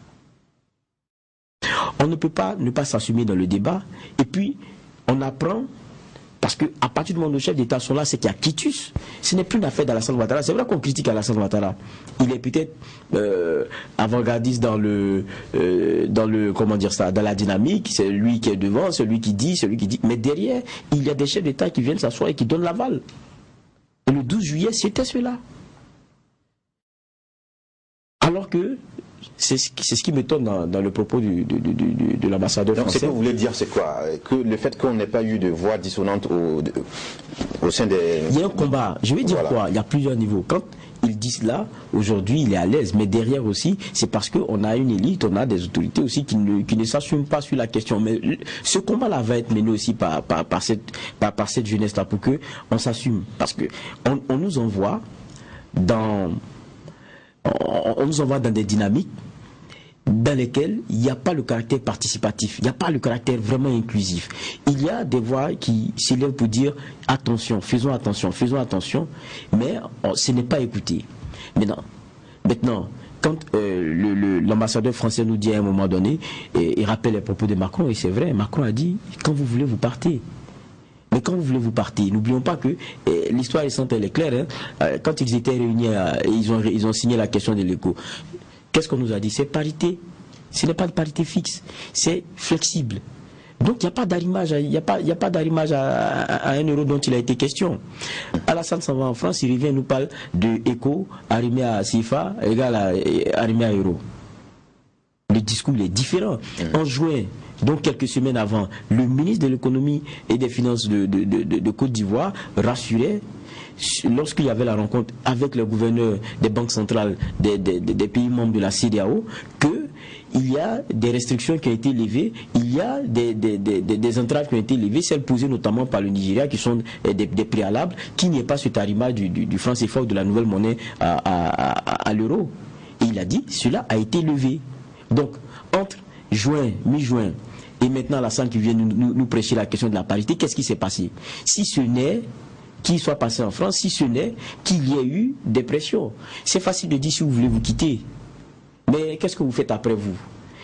On ne peut pas ne pas s'assumer dans le débat. Et puis, on apprend, parce qu'à partir du moment où nos chefs d'État sont là, c'est qu'il y a quitus. Ce n'est plus une affaire d'Alassane Ouattara. C'est vrai qu'on critique Alassane Ouattara. Il est peut-être avant-gardiste dans comment dire ça, dans la dynamique. C'est lui qui est devant, celui qui dit. Mais derrière, il y a des chefs d'État qui viennent s'asseoir et qui donnent l'aval. Et le 12 juillet, c'était cela. Alors que c'est ce qui m'étonne dans le propos de l'ambassadeur français. Donc ce que vous voulez dire, c'est quoi? Que le fait qu'on n'ait pas eu de voix dissonante au sein des... Il y a un combat. Je vais dire quoi? Il y a plusieurs niveaux. Quand il dit cela, aujourd'hui, il est à l'aise. Mais derrière aussi, c'est parce qu'on a une élite, on a des autorités aussi qui ne s'assument pas sur la question. Mais ce combat-là va être mené aussi par cette jeunesse-là pour qu'on s'assume. Parce qu'on nous envoie dans des dynamiques dans lesquelles il n'y a pas le caractère participatif, il n'y a pas le caractère vraiment inclusif. Il y a des voix qui s'élèvent pour dire attention, faisons attention, mais ce n'est pas écouté. Maintenant, quand l'ambassadeur français nous dit à un moment donné, et rappelle les propos de Macron, et c'est vrai, Macron a dit, quand vous voulez, vous partez. Mais quand vous voulez, vous partez. N'oublions pas que l'histoire récente, elle est claire. Quand ils étaient réunis, ils ont signé la question de l'éco. Qu'est-ce qu'on nous a dit? C'est parité. Ce n'est pas de parité fixe. C'est flexible. Donc il n'y a pas d'arrimage. Il n'y a pas d'arrimage à 1 euro dont il a été question. Alassane s'en va en France, il revient, nous parle de éco, arrimé à CFA, égal à arrimé à euro. Le discours est différent. En juin, donc quelques semaines avant, le ministre de l'économie et des finances de Côte d'Ivoire rassurait, lorsqu'il y avait la rencontre avec le gouverneur des banques centrales des pays membres de la CEDEAO, qu'il y a des restrictions qui ont été levées, il y a des entraves qui ont été levées, celles posées notamment par le Nigeria, qui sont des préalables, qu'il n'y ait pas ce tarimage du franc CFA ou de la nouvelle monnaie à l'euro. Et il a dit, cela a été levé. Donc, entre mi-juin, et maintenant Alassane qui vient nous prêcher la question de la parité, qu'est-ce qui s'est passé? Si ce n'est qu'il soit passé en France, si ce n'est qu'il y ait eu des pressions. C'est facile de dire si vous voulez vous quitter. Mais qu'est-ce que vous faites après vous?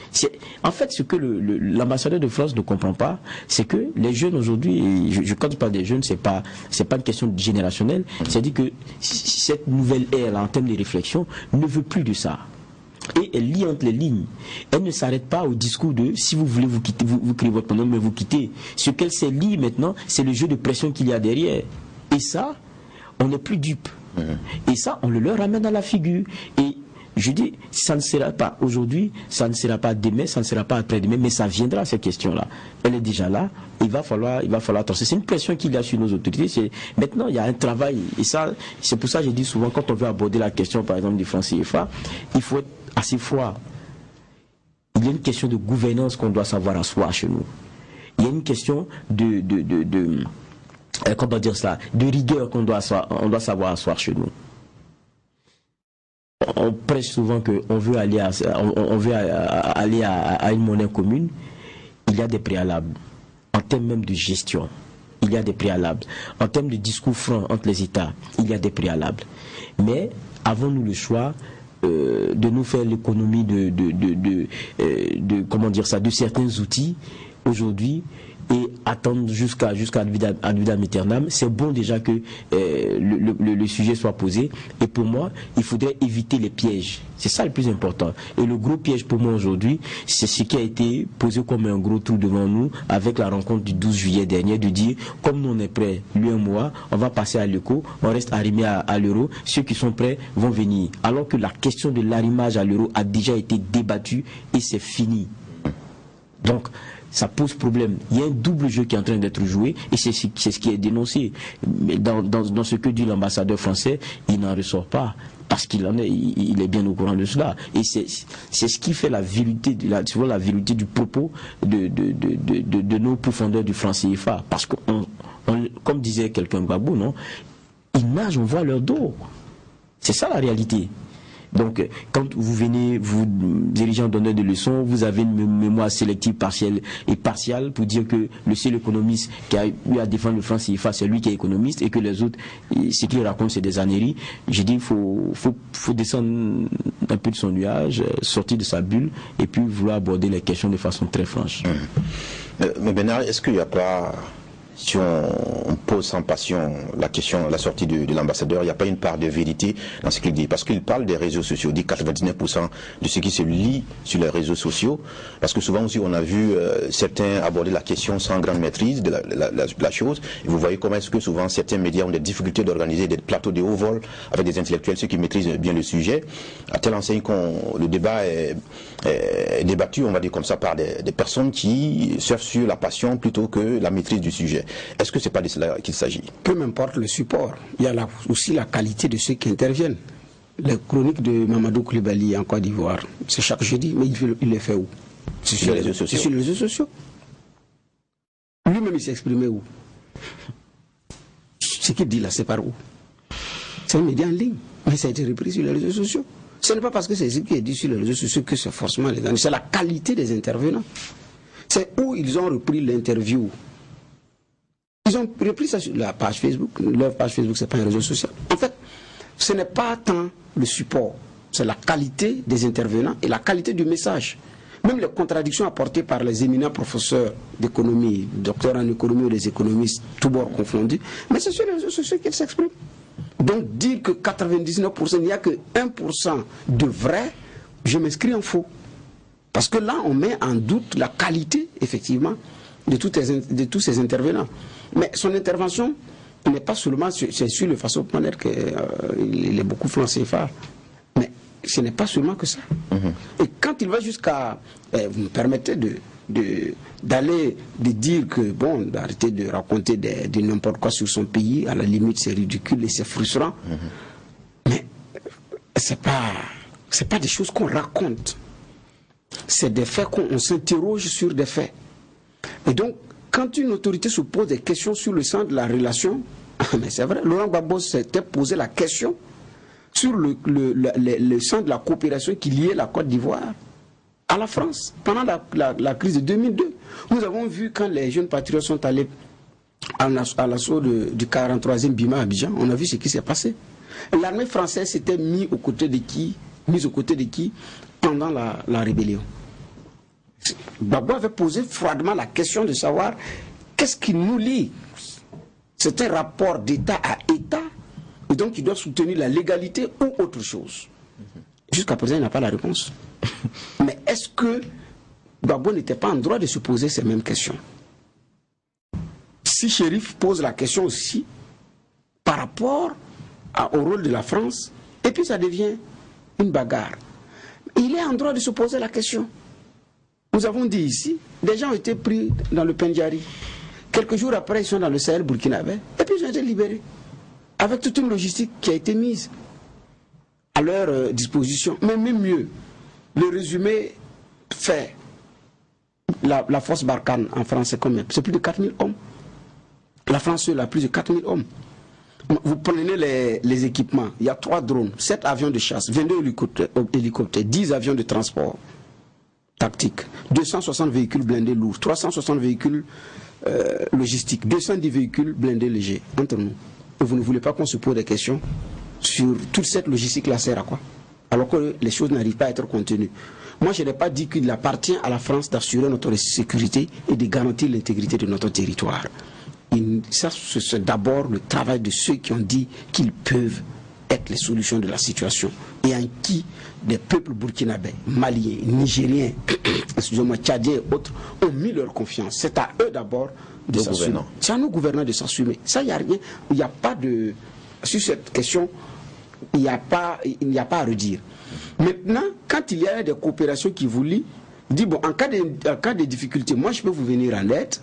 En fait, ce que l'ambassadeur de France ne comprend pas, c'est que les jeunes aujourd'hui, et quand je parle des jeunes, c'est pas une question générationnelle, c'est-à-dire que cette nouvelle ère en termes de réflexion ne veut plus de ça. Et elle lit entre les lignes. Elle ne s'arrête pas au discours de si vous voulez vous quitter, vous créez votre nom, mais vous quittez. Ce qu'elle sait lire maintenant, c'est le jeu de pression qu'il y a derrière. Et ça, on n'est plus dupe. Et ça, on le leur ramène à la figure. Et je dis, ça ne sera pas aujourd'hui, ça ne sera pas demain, ça ne sera pas après-demain, mais ça viendra, cette question-là. Elle est déjà là, il va falloir attention. C'est une pression qu'il y a sur nos autorités. Maintenant, il y a un travail, et ça, c'est pour ça que je dis souvent, quand on veut aborder la question, par exemple, du franc CFA, il faut être assez froid. Il y a une question de gouvernance qu'on doit savoir asseoir chez nous. Il y a une question comment dire cela, de rigueur qu'on doit savoir asseoir chez nous. on prêche souvent qu'on veut aller à une monnaie commune. Il y a des préalables. En termes même de gestion, il y a des préalables. En termes de discours franc entre les États, il y a des préalables. Mais avons-nous le choix de nous faire l'économie comment dire ça, de certains outils aujourd'hui et attendre jusqu'à ad vitam aeternam? C'est bon déjà que le sujet soit posé, et pour moi il faudrait éviter les pièges. C'est ça le plus important, et le gros piège pour moi aujourd'hui, c'est ce qui a été posé comme un gros trou devant nous avec la rencontre du 12 juillet dernier, de dire comme nous on est prêts, lui et moi, on va passer à l'éco, on reste arrimé à l'euro, ceux qui sont prêts vont venir, alors que la question de l'arrimage à l'euro a déjà été débattue et c'est fini. Donc ça pose problème. Il y a un double jeu qui est en train d'être joué, et c'est ce qui est dénoncé. Mais dans ce que dit l'ambassadeur français, il n'en ressort pas, parce qu'il est bien au courant de cela. Et c'est ce qui fait la vérité du propos de nos profondeurs du franc CFA. Parce que, comme disait quelqu'un, Gbagbo, non, ils nagent, on voit leur dos. C'est ça la réalité. Donc, quand vous venez, vous dirigez en donneur de leçons, vous avez une mémoire sélective partielle et partiale pour dire que le seul économiste qui a eu à défendre le franc CFA, c'est lui qui est économiste, et que les autres, ce qu'ils racontent, c'est des âneries. J'ai dit, il faut descendre un peu de son nuage, sortir de sa bulle, et puis vouloir aborder les questions de façon très franche. Mais Bernard, est-ce qu'il n'y a pas... Si on pose sans passion la question, la sortie de l'ambassadeur, il n'y a pas une part de vérité dans ce qu'il dit? Parce qu'il parle des réseaux sociaux, il dit 99% de ce qui se lit sur les réseaux sociaux. Parce que souvent aussi on a vu certains aborder la question sans grande maîtrise de la chose. Et vous voyez comment est-ce que souvent certains médias ont des difficultés d'organiser des plateaux de haut vol avec des intellectuels, ceux qui maîtrisent bien le sujet. À telle enseigne que le débat est débattu, on va dire comme ça, par des personnes qui surfent sur la passion plutôt que la maîtrise du sujet. Est-ce que c'est pas de cela qu'il s'agit? Peu m'importe le support, il y a aussi la qualité de ceux qui interviennent. Les chroniques de Mamadou Koulibaly en Côte d'Ivoire, c'est chaque jeudi, mais il les fait où? C'est sur les réseaux sociaux. C'est sur les réseaux sociaux. Lui-même, il s'est exprimé où? Ce qu'il dit là, c'est par où? C'est un média en ligne, mais ça a été repris sur les réseaux sociaux. Ce n'est pas parce que c'est ce qui est dit sur les réseaux sociaux que c'est forcément les gens. C'est la qualité des intervenants. C'est où ils ont repris l'interview. Ils ont repris ça sur la page Facebook. Leur page Facebook, c'est pas un réseau social. En fait, ce n'est pas tant le support, c'est la qualité des intervenants et la qualité du message. Même les contradictions apportées par les éminents professeurs d'économie, docteurs en économie ou les économistes, tous bords confondus, mais c'est sur les réseaux sociaux qu'ils s'expriment. Donc dire que 99%, il n'y a que 1% de vrai, je m'inscris en faux. Parce que là, on met en doute la qualité, effectivement, de tous ces intervenants. Mais son intervention n'est pas seulement sur le façon de manière qu'il est beaucoup franc CFA. Mais ce n'est pas seulement que ça. Et quand il va jusqu'à, vous me permettez d'aller dire que, bon, d'arrêter de raconter de n'importe quoi sur son pays, à la limite c'est ridicule et c'est frustrant. Mais c'est pas des choses qu'on raconte. C'est des faits qu'on s'interroge sur des faits. Et donc, quand une autorité se pose des questions sur le sens de la relation, mais c'est vrai, Laurent Gbagbo s'était posé la question sur le sens de la coopération qui liait la Côte d'Ivoire à la France pendant la crise de 2002. Nous avons vu quand les jeunes patriotes sont allés à l'assaut du 43e Bima à Abidjan, on a vu ce qui s'est passé. L'armée française s'était mise aux côtés de qui pendant la rébellion. Gbagbo avait posé froidement la question de savoir qu'est-ce qui nous lie. C'est un rapport d'État à État, et donc il doit soutenir la légalité ou autre chose. Jusqu'à présent, il n'a pas la réponse. Mais est-ce que Gbagbo n'était pas en droit de se poser ces mêmes questions? Si Chérif pose la question aussi par rapport au rôle de la France, et puis ça devient une bagarre, il est en droit de se poser la question. Nous avons dit ici, des gens ont été pris dans le Pendjari. Quelques jours après, ils sont dans le Sahel burkinabé, et puis ils ont été libérés. Avec toute une logistique qui a été mise à leur disposition. Mais même mieux, le résumé fait, la force Barkhane en France, c'est combien? C'est plus de 4000 hommes. La France seule a plus de 4000 hommes. Vous prenez les équipements, il y a 3 drones, 7 avions de chasse, 22 hélicoptères, 10 avions de transport tactique, 260 véhicules blindés lourds, 360 véhicules logistiques, 210 véhicules blindés légers, entre nous. Et vous ne voulez pas qu'on se pose des questions sur toute cette logistique-là sert à quoi? Alors que les choses n'arrivent pas à être contenues. Moi, je n'ai pas dit qu'il appartient à la France d'assurer notre sécurité et de garantir l'intégrité de notre territoire. Et ça, c'est d'abord le travail de ceux qui ont dit qu'ils peuvent être les solutions de la situation et en qui des peuples burkinabés, maliens, nigériens, excusez-moi, tchadiens et autres ont mis leur confiance. C'est à eux d'abord de s'assumer. C'est à nos gouvernants de s'assumer. Ça, il n'y a rien, il n'y a pas de... Sur cette question, il n'y a pas à redire. Maintenant, quand il y a des coopérations qui vous lient, dit bon, en cas de difficulté, moi je peux vous venir en aide,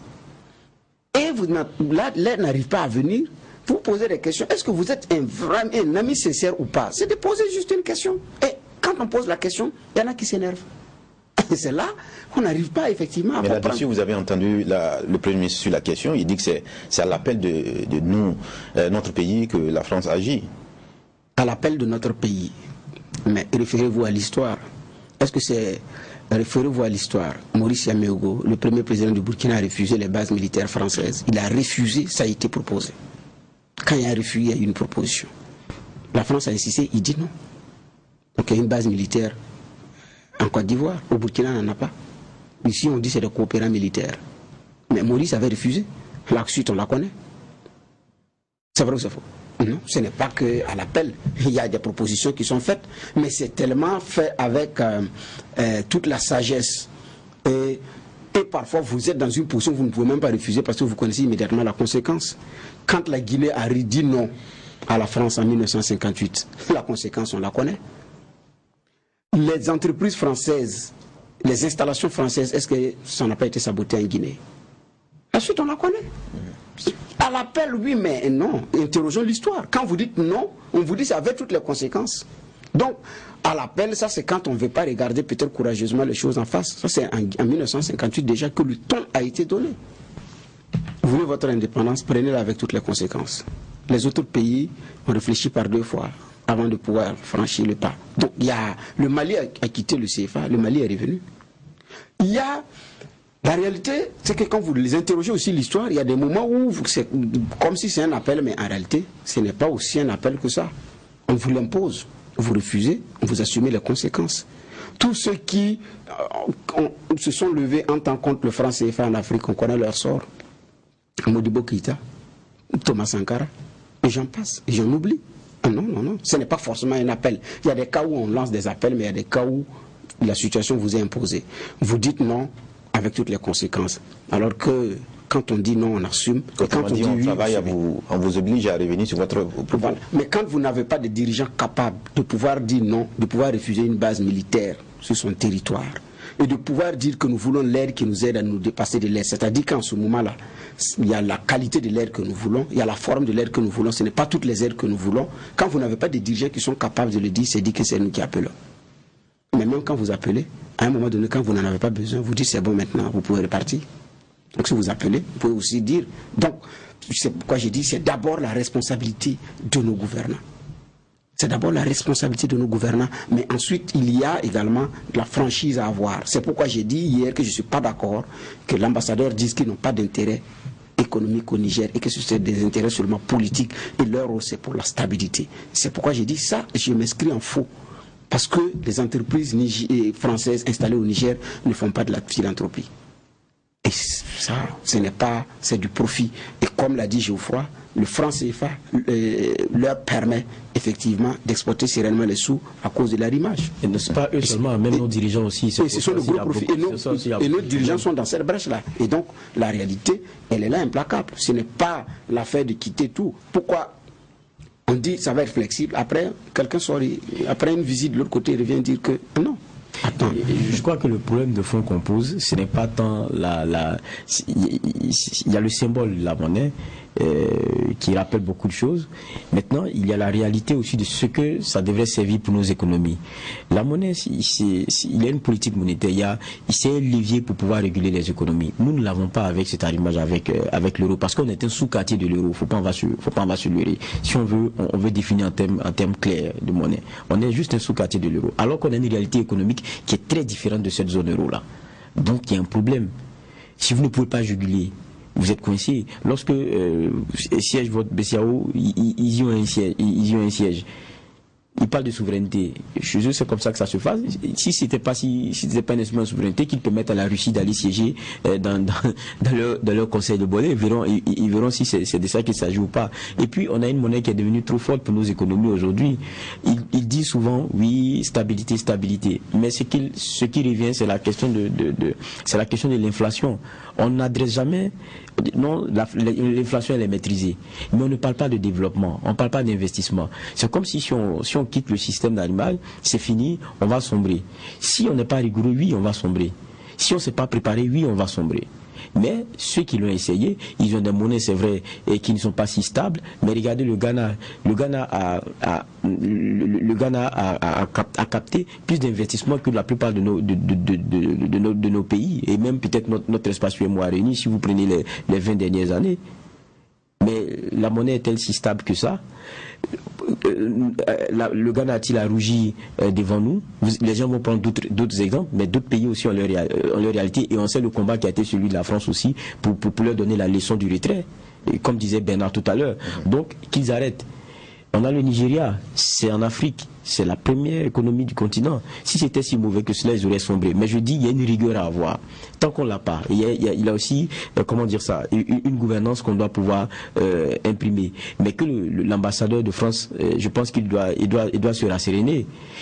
et l'aide n'arrive pas à venir, vous posez des questions. Est-ce que vous êtes un ami sincère ou pas? C'est de poser juste une question. Et quand on pose la question, il y en a qui s'énervent. Et c'est là qu'on n'arrive pas effectivement à comprendre. Mais là-dessus, vous avez entendu le Premier ministre sur la question, il dit que c'est à l'appel de nous, notre pays, que la France agit. À l'appel de notre pays. Mais référez-vous à l'histoire. Est-ce que c'est... Référez-vous à l'histoire. Maurice Yaméogo, le premier président du Burkina, a refusé les bases militaires françaises. Il a refusé, ça a été proposé. Quand il y a un refus, il y a eu une proposition. La France a insisté, il dit non. Donc il y a une base militaire en Côte d'Ivoire. Au Burkina, on n'en a pas. Ici, on dit c'est des coopérants militaires. Mais Maurice avait refusé. La suite, on la connaît. C'est vrai ou c'est faux? Non, ce n'est pas qu'à l'appel. Il y a des propositions qui sont faites, mais c'est tellement fait avec toute la sagesse. Et parfois, vous êtes dans une position où vous ne pouvez même pas refuser parce que vous connaissez immédiatement la conséquence. Quand la Guinée a dit non à la France en 1958, la conséquence, on la connaît. Les entreprises françaises, les installations françaises, est-ce que ça n'a pas été saboté en Guinée? Ensuite, on la connaît. À l'appel, oui, mais non. Interrogeons l'histoire. Quand vous dites non, on vous dit ça avait toutes les conséquences. Donc, à l'appel, ça c'est quand on ne veut pas regarder peut-être courageusement les choses en face. Ça c'est en 1958 déjà que le ton a été donné. Vous voulez votre indépendance, prenez-la avec toutes les conséquences. Les autres pays ont réfléchi par 2 fois avant de pouvoir franchir le pas. Donc, le Mali a quitté le CFA, le Mali est revenu. La réalité, c'est que quand vous les interrogez aussi l'histoire, il y a des moments où c'est comme si c'est un appel, mais en réalité, ce n'est pas aussi un appel que ça. On vous l'impose, vous refusez, vous assumez les conséquences. Tous ceux qui se sont levés en tant contre le franc CFA en Afrique, on connaît leur sort. Modibo Keïta, Thomas Sankara, et j'en passe, et j'en oublie. Non, ce n'est pas forcément un appel. Il y a des cas où on lance des appels, mais il y a des cas où la situation vous est imposée. Vous dites non, avec toutes les conséquences. Alors que quand on dit non, on assume. Quand on dit on travaille, on vous oblige à revenir sur votre propos. Mais quand vous n'avez pas de dirigeants capables de pouvoir dire non, de pouvoir refuser une base militaire sur son territoire, et de pouvoir dire que nous voulons l'aide qui nous aide à nous dépasser de l'aide, c'est-à-dire qu'en ce moment-là, il y a la qualité de l'aide que nous voulons, il y a la forme de l'aide que nous voulons, ce n'est pas toutes les aides que nous voulons. Quand vous n'avez pas de dirigeants qui sont capables de le dire, c'est dit que c'est nous qui appelons. Mais même quand vous appelez, à un moment donné, quand vous n'en avez pas besoin, vous dites c'est bon maintenant, vous pouvez repartir. Donc si vous appelez, vous pouvez aussi dire. Donc, c'est pourquoi j'ai dit c'est d'abord la responsabilité de nos gouvernants. C'est d'abord la responsabilité de nos gouvernants, mais ensuite il y a également de la franchise à avoir. C'est pourquoi j'ai dit hier que je ne suis pas d'accord que l'ambassadeur dise qu'ils n'ont pas d'intérêt économique au Niger et que c'est des intérêts seulement politiques et leur rôle c'est pour la stabilité. C'est pourquoi j'ai dit ça, je m'inscris en faux. Parce que les entreprises françaises installées au Niger ne font pas de la philanthropie. Et ça, ce n'est pas, c'est du profit. Et comme l'a dit Geoffroy, le franc CFA leur permet effectivement d'exporter sereinement les sous à cause de l'arrimage. Et ne sont pas eux seulement, même nos dirigeants aussi. Et ce sont de gros profits. Et nos dirigeants sont dans cette brèche-là. Et donc, la réalité, elle est là implacable. Ce n'est pas l'affaire de quitter tout. Pourquoi on dit ça va être flexible, après quelqu'un sort, après une visite de l'autre côté, il revient dire que non. Attends. Je crois que le problème de fond qu'on pose, ce n'est pas tant il y a le symbole de la monnaie, qui rappelle beaucoup de choses. Maintenant, il y a la réalité aussi de ce que ça devrait servir pour nos économies. La monnaie, il y a une politique monétaire, c'est un levier pour pouvoir réguler les économies. Nous ne l'avons pas avec cet arrimage avec l'euro, parce qu'on est un sous-quartier de l'euro. Faut pas en va se leurrer. Si on veut définir en termes clairs de monnaie, on est juste un sous-quartier de l'euro, alors qu'on a une réalité économique qui est très différente de cette zone euro là. Donc il y a un problème. Si vous ne pouvez pas juguler, vous êtes coincé. Lorsque siège votre BCAO, ils y ont un siège. Ils parlent de souveraineté. Chez eux, c'est comme ça que ça se passe. Si c'était pas un instrument de souveraineté, qu'ils permettent à la Russie d'aller siéger dans leur conseil de bonnet, ils verront si c'est de ça qu'il s'agit ou pas. Et puis, on a une monnaie qui est devenue trop forte pour nos économies aujourd'hui. Ils disent souvent, oui, stabilité, stabilité. Mais ce qui revient, c'est la question c'est la question de l'inflation. On n'adresse jamais, non, l'inflation elle est maîtrisée, mais on ne parle pas de développement, on ne parle pas d'investissement. C'est comme si on quitte le système d'animal, c'est fini, on va sombrer. Si on n'est pas rigoureux, oui, on va sombrer. Si on ne s'est pas préparé, oui, on va sombrer. Mais ceux qui l'ont essayé, ils ont des monnaies, c'est vrai, et qui ne sont pas si stables. Mais regardez le Ghana. Le Ghana a capté plus d'investissements que la plupart de nos pays, et même peut-être notre espace UEMOA réuni, si vous prenez les 20 dernières années. Mais la monnaie est-elle si stable que ça? Le Ghana a-t-il à rougir devant nous? Les gens vont prendre d'autres exemples, mais d'autres pays aussi ont leur réalité, et on sait le combat qui a été celui de la France aussi pour leur donner la leçon du retrait, et comme disait Bernard tout à l'heure. Donc qu'ils arrêtent. On a le Nigeria, c'est en Afrique, c'est la première économie du continent. Si c'était si mauvais que cela, ils auraient sombré. Mais je dis, il y a une rigueur à avoir. Tant qu'on l'a pas, il y a aussi, comment dire ça, une gouvernance qu'on doit pouvoir imprimer. Mais que l'ambassadeur de France, je pense qu'il doit se rasséréner.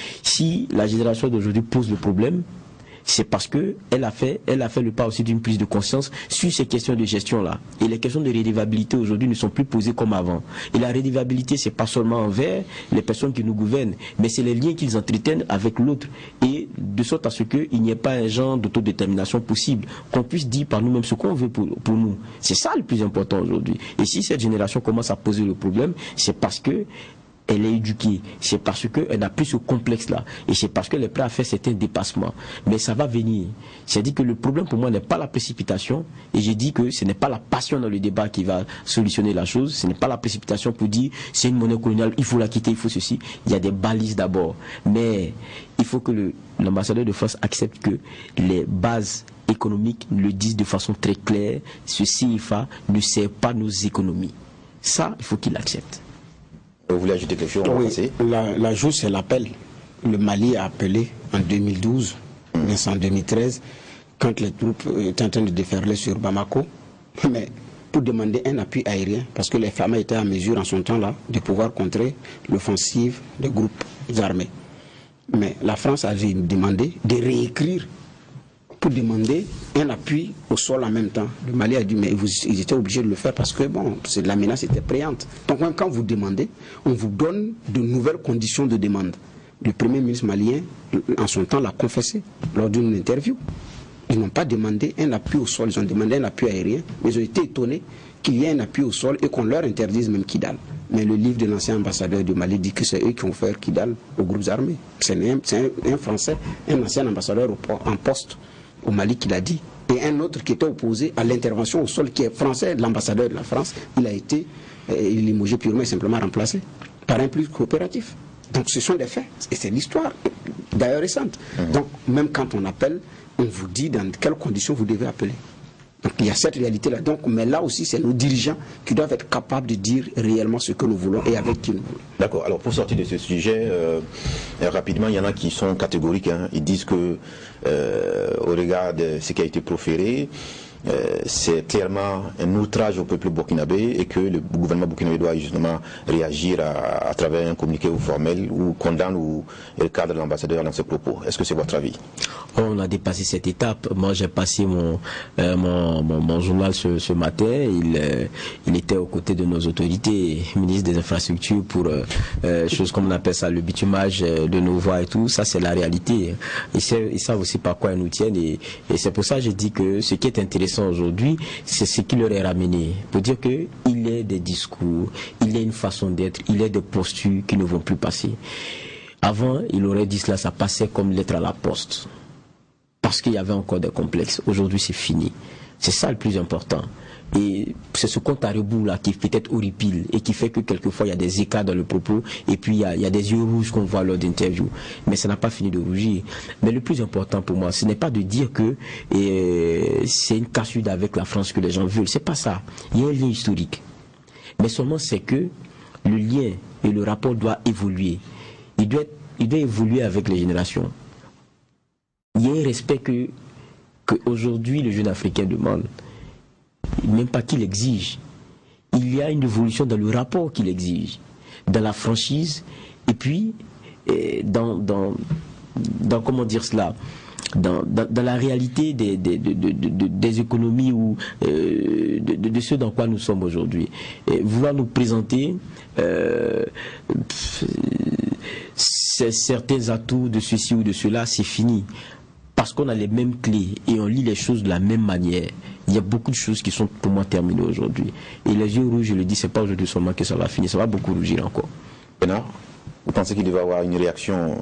Si la génération d'aujourd'hui pose le problème, c'est parce que elle a fait le pas aussi d'une prise de conscience sur ces questions de gestion-là. Et les questions de redevabilité aujourd'hui ne sont plus posées comme avant. Et la redevabilité, c'est pas seulement envers les personnes qui nous gouvernent, mais c'est les liens qu'ils entretiennent avec l'autre. Et de sorte à ce qu'il n'y ait pas un genre d'autodétermination possible, qu'on puisse dire par nous-mêmes ce qu'on veut pour nous. C'est ça le plus important aujourd'hui. Et si cette génération commence à poser le problème, c'est parce que elle est éduquée, c'est parce qu'elle n'a plus ce complexe-là, et c'est parce qu'elle est prête à faire certains dépassements. Mais ça va venir. C'est-à-dire que le problème pour moi n'est pas la précipitation, et j'ai dit que ce n'est pas la passion dans le débat qui va solutionner la chose, ce n'est pas la précipitation pour dire c'est une monnaie coloniale, il faut la quitter, il faut ceci. Il y a des balises d'abord. Mais il faut que l'ambassadeur de France accepte que les bases économiques le disent de façon très claire, ce CFA ne sert pas nos économies. Ça, il faut qu'il l'accepte. Vous voulez ajouter quelque chose? Oui, la chose, c'est l'appel. Le Mali a appelé en 2012, mais en 2013, quand les troupes étaient en train de déferler sur Bamako, mais pour demander un appui aérien, parce que les femmes étaient en mesure en son temps-là de pouvoir contrer l'offensive des groupes armés. Mais la France avait demandé de réécrire pour demander un appui au sol en même temps. Le Mali a dit, mais ils étaient obligés de le faire parce que bon, la menace était préante. Donc même quand vous demandez, on vous donne de nouvelles conditions de demande. Le premier ministre malien, en son temps, l'a confessé lors d'une interview. Ils n'ont pas demandé un appui au sol, ils ont demandé un appui aérien, mais ils ont été étonnés qu'il y ait un appui au sol et qu'on leur interdise même Kidal. Mais le livre de l'ancien ambassadeur du Mali dit que c'est eux qui ont offert Kidal aux groupes armés. C'est un Français, un ancien ambassadeur en poste au Mali qui l'a dit. Et un autre qui était opposé à l'intervention au sol, qui est français, l'ambassadeur de la France, il a été limogé purement et simplement remplacé par un plus coopératif. Donc ce sont des faits, et c'est l'histoire, d'ailleurs récente. Donc même quand on appelle, on vous dit dans quelles conditions vous devez appeler. Donc il y a cette réalité-là. Donc, mais là aussi, c'est nos dirigeants qui doivent être capables de dire réellement ce que nous voulons et avec qui nous voulons. D'accord. Alors pour sortir de ce sujet, rapidement, il y en a qui sont catégoriques. Ils disent que au regard de ce qui a été proféré, c'est clairement un outrage au peuple burkinabé et que le gouvernement burkinabé doit justement réagir à travers un communiqué formel ou condamne ou cadre l'ambassadeur dans ses propos. Est-ce que c'est votre avis? On a dépassé cette étape. Moi, j'ai passé mon journal ce matin. Il était aux côtés de nos autorités, ministre des Infrastructures, pour chose comme on appelle ça, le bitumage de nos voies et tout. Ça, c'est la réalité. Ils savent aussi par quoi ils nous tiennent. Et c'est pour ça que j'ai dit que ce qui est intéressant, puissants aujourd'hui, c'est ce qui leur est ramené. Pour dire qu'il y a des discours, il y a une façon d'être, il y a des postures qui ne vont plus passer. Avant, il aurait dit cela, ça passait comme lettre à la poste. Parce qu'il y avait encore des complexes. Aujourd'hui, c'est fini. C'est ça le plus important. Et c'est ce compte à rebours là qui peut-être horripile et qui fait que quelquefois il y a des écarts dans le propos et puis il y a des yeux rouges qu'on voit lors d'interviews. Mais ça n'a pas fini de rougir. Mais le plus important pour moi, ce n'est pas de dire que c'est une cassure avec la France que les gens veulent. C'est pas ça. Il y a un lien historique. Mais seulement c'est que le lien et le rapport doit évoluer. Il doit évoluer avec les générations. Il y a un respect que aujourd'hui le jeune africain demande. Même pas qu'il exige. Il y a une évolution dans le rapport qu'il exige, dans la franchise, et puis dans comment dire cela, dans la réalité des économies ou de ce dans quoi nous sommes aujourd'hui. Vouloir nous présenter certains atouts de ceci ou de cela, c'est fini. Parce qu'on a les mêmes clés et on lit les choses de la même manière. Il y a beaucoup de choses qui sont pour moi terminées aujourd'hui. Et les yeux rouges, je le dis, c'est pas aujourd'hui seulement que ça va finir, ça va beaucoup rougir encore. Bernard, vous pensez qu'il devait y avoir une réaction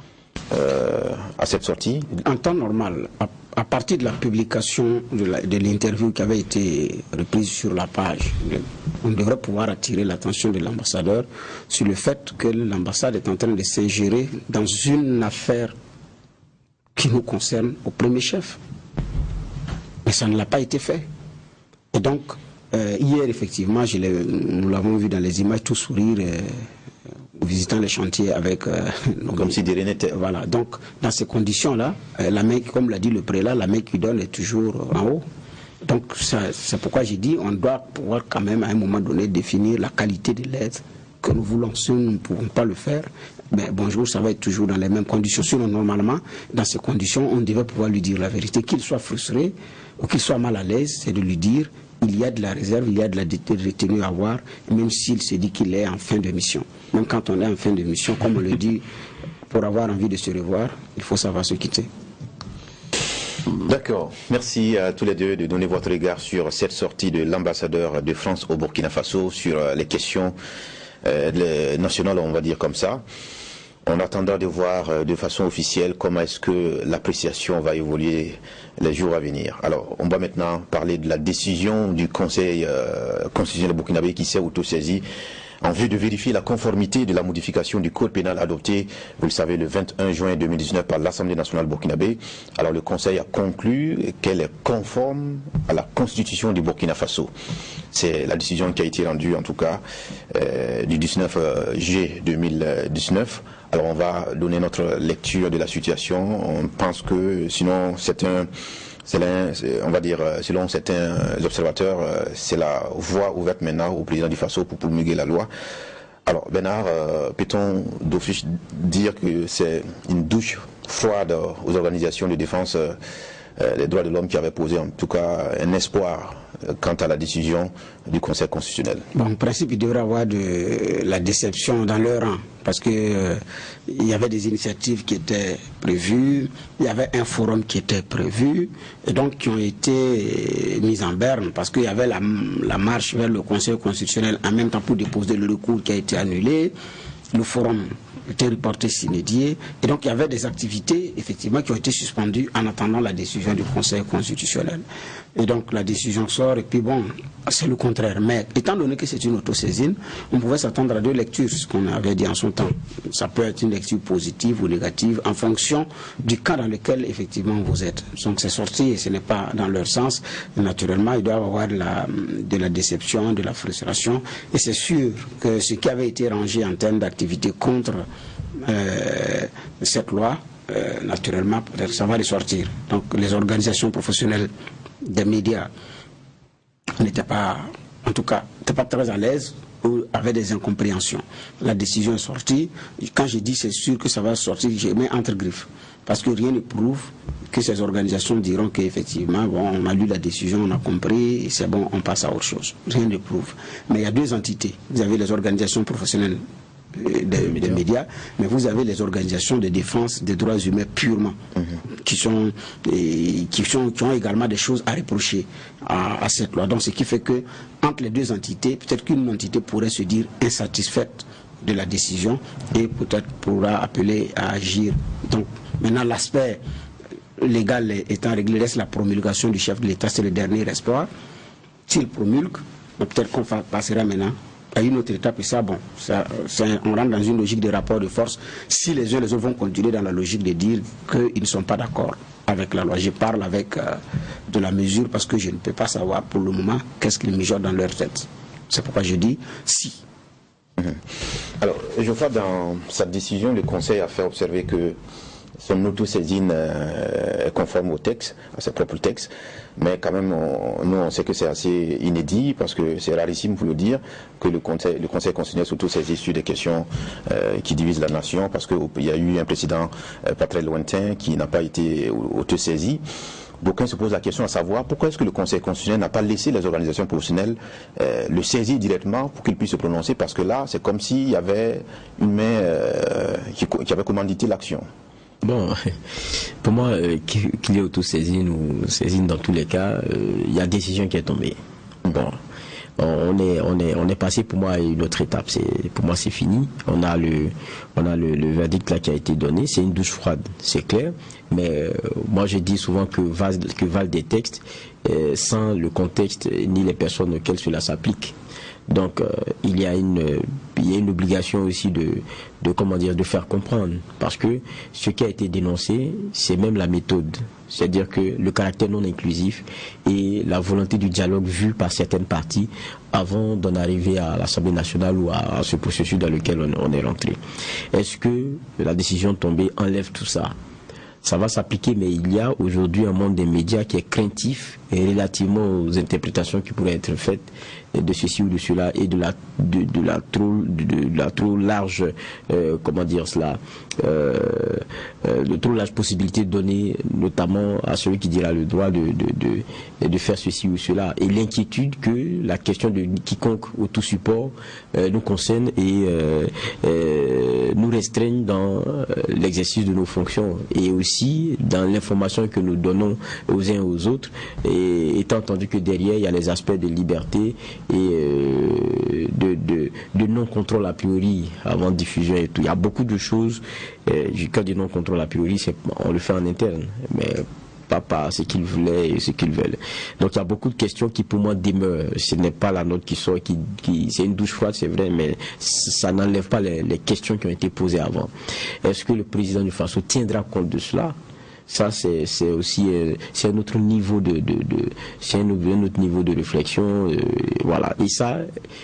à cette sortie? En temps normal, à partir de la publication de l'interview qui avait été reprise sur la page, on devrait pouvoir attirer l'attention de l'ambassadeur sur le fait que l'ambassade est en train de s'ingérer dans une affaire qui nous concerne au premier chef. Mais ça ne l'a pas été fait. Et donc, hier, effectivement, nous l'avons vu dans les images, tout sourire, visitant les chantiers avec... comme si de rien n'était. Voilà, donc, dans ces conditions-là, la main, comme l'a dit le prélat, la main qui donne est toujours en haut. Donc, c'est pourquoi j'ai dit, on doit pouvoir quand même, à un moment donné, définir la qualité de l'aide que nous voulons. Si nous ne pouvons pas le faire, mais bonjour, ça va être toujours dans les mêmes conditions. Sinon, normalement, dans ces conditions, on devait pouvoir lui dire la vérité. Qu'il soit frustré ou qu'il soit mal à l'aise, c'est de lui dire il y a de la réserve, il y a de la retenue à avoir, même s'il se dit qu'il est en fin de mission. Même quand on est en fin de mission, comme on le dit, pour avoir envie de se revoir, il faut savoir se quitter. D'accord. Merci à tous les deux de donner votre regard sur cette sortie de l'ambassadeur de France au Burkina Faso, sur les questions nationales, on va dire comme ça. On attendra de voir de façon officielle comment est-ce que l'appréciation va évoluer les jours à venir. Alors, on va maintenant parler de la décision du Conseil constitutionnel burkinabé qui s'est autosaisi en vue de vérifier la conformité de la modification du code pénal adopté, vous le savez, le 21 juin 2019 par l'Assemblée nationale burkinabé. Alors le Conseil a conclu qu'elle est conforme à la Constitution du Burkina Faso. C'est la décision qui a été rendue, en tout cas, du 19 juillet 2019. Alors on va donner notre lecture de la situation. On pense que sinon on va dire, selon certains observateurs, c'est la voie ouverte maintenant au président du Faso pour promulguer la loi. Alors, Bernard, peut-on d'office dire que c'est une douche froide aux organisations de défense des droits de l'homme qui avaient posé en tout cas un espoir quant à la décision du Conseil constitutionnel? Bon, en principe, il devrait y avoir de la déception dans leur rang, parce que il y avait des initiatives qui étaient prévues, il y avait un forum qui était prévu, et donc qui ont été mises en berne, parce qu'il y avait la marche vers le Conseil constitutionnel en même temps pour déposer le recours qui a été annulé. Le forum était reporté sine die, et donc il y avait des activités effectivement qui ont été suspendues en attendant la décision du Conseil constitutionnel. Et donc la décision sort, et puis bon, c'est le contraire. Mais étant donné que c'est une autosaisine, on pouvait s'attendre à deux lectures, ce qu'on avait dit en son temps. Ça peut être une lecture positive ou négative en fonction du cas dans lequel effectivement vous êtes. Donc c'est sorti et ce n'est pas dans leur sens. Naturellement, il doit y avoir de la déception, de la frustration, et c'est sûr que ce qui avait été rangé en termes d'activité contre cette loi, naturellement, peut-être ça va ressortir. Donc les organisations professionnelles des médias n'étaient pas, en tout cas, n'étaient pas très à l'aise ou avaient des incompréhensions. La décision est sortie. Quand je dis c'est sûr que ça va sortir, je mets entre griffes. Parce que rien ne prouve que ces organisations diront qu'effectivement, bon, on a lu la décision, on a compris, c'est bon, on passe à autre chose. Rien ne prouve. Mais il y a deux entités. Vous avez les organisations professionnelles des médias, mais vous avez les organisations de défense des droits humains purement, qui ont également des choses à reprocher à cette loi. Donc ce qui fait que entre les deux entités, peut-être qu'une entité pourrait se dire insatisfaite de la décision et peut-être pourra appeler à agir. Donc maintenant l'aspect légal étant réglé, reste la promulgation du chef de l'État, c'est le dernier espoir. S'il promulgue, peut-être qu'on passera maintenant à une autre étape, et ça, bon, on rentre dans une logique de rapport de force. Si les uns et les autres vont continuer dans la logique de dire qu'ils ne sont pas d'accord avec la loi, je parle avec de la mesure parce que je ne peux pas savoir pour le moment qu'est-ce qu'ils mijotent dans leur tête. C'est pourquoi je dis si. Alors, je vois dans sa décision, le Conseil a fait observer que son auto-saisine est conforme au texte, à ses propres textes, mais quand même, nous on sait que c'est assez inédit, parce que c'est rarissime pour le dire, que le Conseil constitutionnel s'auto-saisit sur des questions qui divisent la nation, parce qu'il y a eu un précédent pas très lointain qui n'a pas été auto-saisi. D'aucuns se posent la question à savoir pourquoi est-ce que le Conseil constitutionnel n'a pas laissé les organisations professionnelles le saisir directement pour qu'il puisse se prononcer, parce que là, c'est comme s'il y avait une main qui avait commandité l'action. Bon, pour moi, qu'il y ait auto-saisine ou saisine, dans tous les cas, il y a décision qui est tombée. Bon, on est passé pour moi à une autre étape. Pour moi, c'est fini. On a le verdict là qui a été donné. C'est une douche froide, c'est clair. Mais moi, je dis souvent que valent des textes sans le contexte ni les personnes auxquelles cela s'applique. Donc il y a une obligation aussi de faire comprendre, parce que ce qui a été dénoncé, c'est même la méthode, c'est-à-dire que le caractère non inclusif et la volonté du dialogue vu par certaines parties avant d'en arriver à l'Assemblée nationale ou à ce processus dans lequel on est rentré. Est-ce que la décision tombée enlève tout ça? Ça va s'appliquer, mais il y a aujourd'hui un monde des médias qui est craintif et relativement aux interprétations qui pourraient être faites de ceci ou de cela, et de la trop large de trop large possibilité donnée notamment à celui qui dira le droit de faire ceci ou cela, et l'inquiétude que la question de quiconque au tout support nous concerne et nous restreigne dans l'exercice de nos fonctions, et aussi dans l'information que nous donnons aux uns et aux autres, et étant entendu que derrière il y a les aspects de liberté et de non-contrôle a priori avant diffusion et tout. Il y a beaucoup de choses, quand du non-contrôle a priori, on le fait en interne, mais pas ce qu'ils voulaient et ce qu'ils veulent. Donc il y a beaucoup de questions qui pour moi demeurent. Ce n'est pas la note qui sort, c'est une douche froide, c'est vrai, mais ça n'enlève pas les questions qui ont été posées avant. Est-ce que le président du Faso tiendra compte de cela? Ça, c'est aussi c'est un autre niveau c'est un autre niveau de réflexion, voilà. Et ça,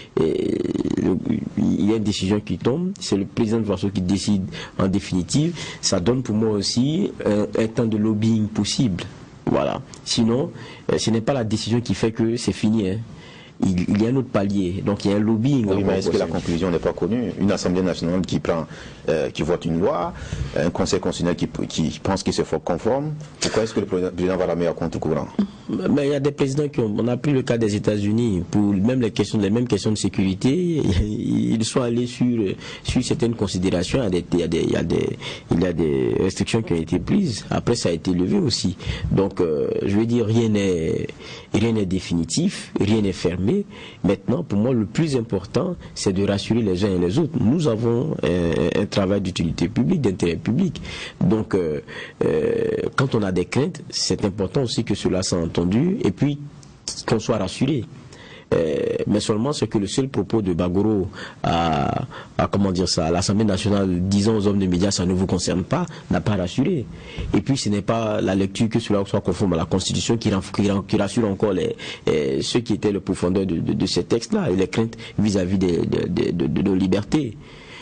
il y a une décision qui tombe, c'est le président de Faso qui décide en définitive. Ça donne pour moi aussi un temps de lobbying possible, voilà. Sinon, ce n'est pas la décision qui fait que c'est fini, hein. Il y a un autre palier, donc il y a un lobbying. Oui, mais est-ce que la conclusion n'est pas connue? Une Assemblée nationale qui vote une loi, un Conseil constitutionnel qui pense qu'il se faut conforme, pourquoi est-ce que le président va la mettre à contre-courant? Mais il y a des présidents on a pris le cas des États-Unis, pour même les mêmes questions de sécurité, ils sont allés sur certaines considérations, il y a des restrictions qui ont été prises, après ça a été levé aussi. Donc je veux dire, rien n'est définitif, rien n'est fermé. Maintenant, pour moi, le plus important, c'est de rassurer les uns et les autres. Nous avons un travail d'utilité publique, d'intérêt public. Donc, quand on a des craintes, c'est important aussi que cela soit entendu et puis qu'on soit rassuré. Mais seulement ce que le seul propos de Bagoro à l'Assemblée nationale, disant aux hommes de médias, ça ne vous concerne pas, n'a pas rassuré. Et puis ce n'est pas la lecture que cela soit conforme à la Constitution qui rassure encore ceux qui étaient le profondeur de ces textes-là et les craintes vis-à-vis de nos libertés.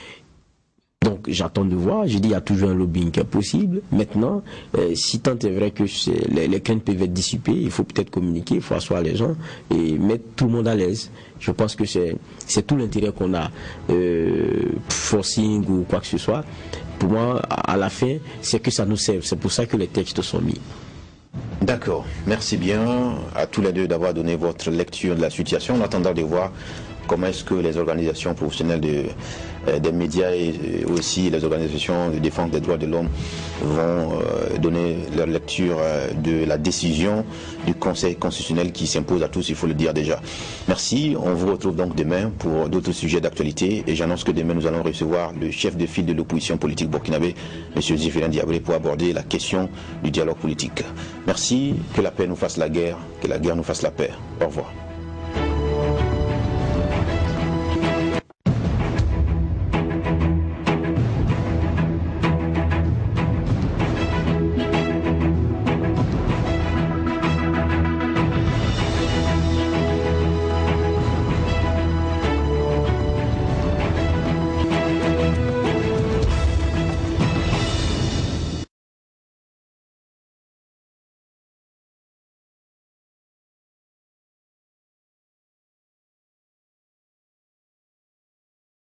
Donc j'attends de voir, je dis il y a toujours un lobbying qui est possible. Maintenant, si tant est vrai que les craintes peuvent être dissipées, il faut peut-être communiquer, il faut asseoir les gens et mettre tout le monde à l'aise. Je pense que c'est tout l'intérêt qu'on a, forcing ou quoi que ce soit. Pour moi, à la fin, c'est que ça nous serve. C'est pour ça que les textes sont mis. D'accord. Merci bien à tous les deux d'avoir donné votre lecture de la situation. En attendant de voir comment est-ce que les organisations professionnelles des médias et aussi les organisations de défense des droits de l'homme vont donner leur lecture de la décision du Conseil constitutionnel qui s'impose à tous, il faut le dire déjà. Merci, on vous retrouve donc demain pour d'autres sujets d'actualité et j'annonce que demain nous allons recevoir le chef de file de l'opposition politique burkinabé, M. Zéphirin Diabré, pour aborder la question du dialogue politique. Merci, que la paix nous fasse la guerre, que la guerre nous fasse la paix. Au revoir.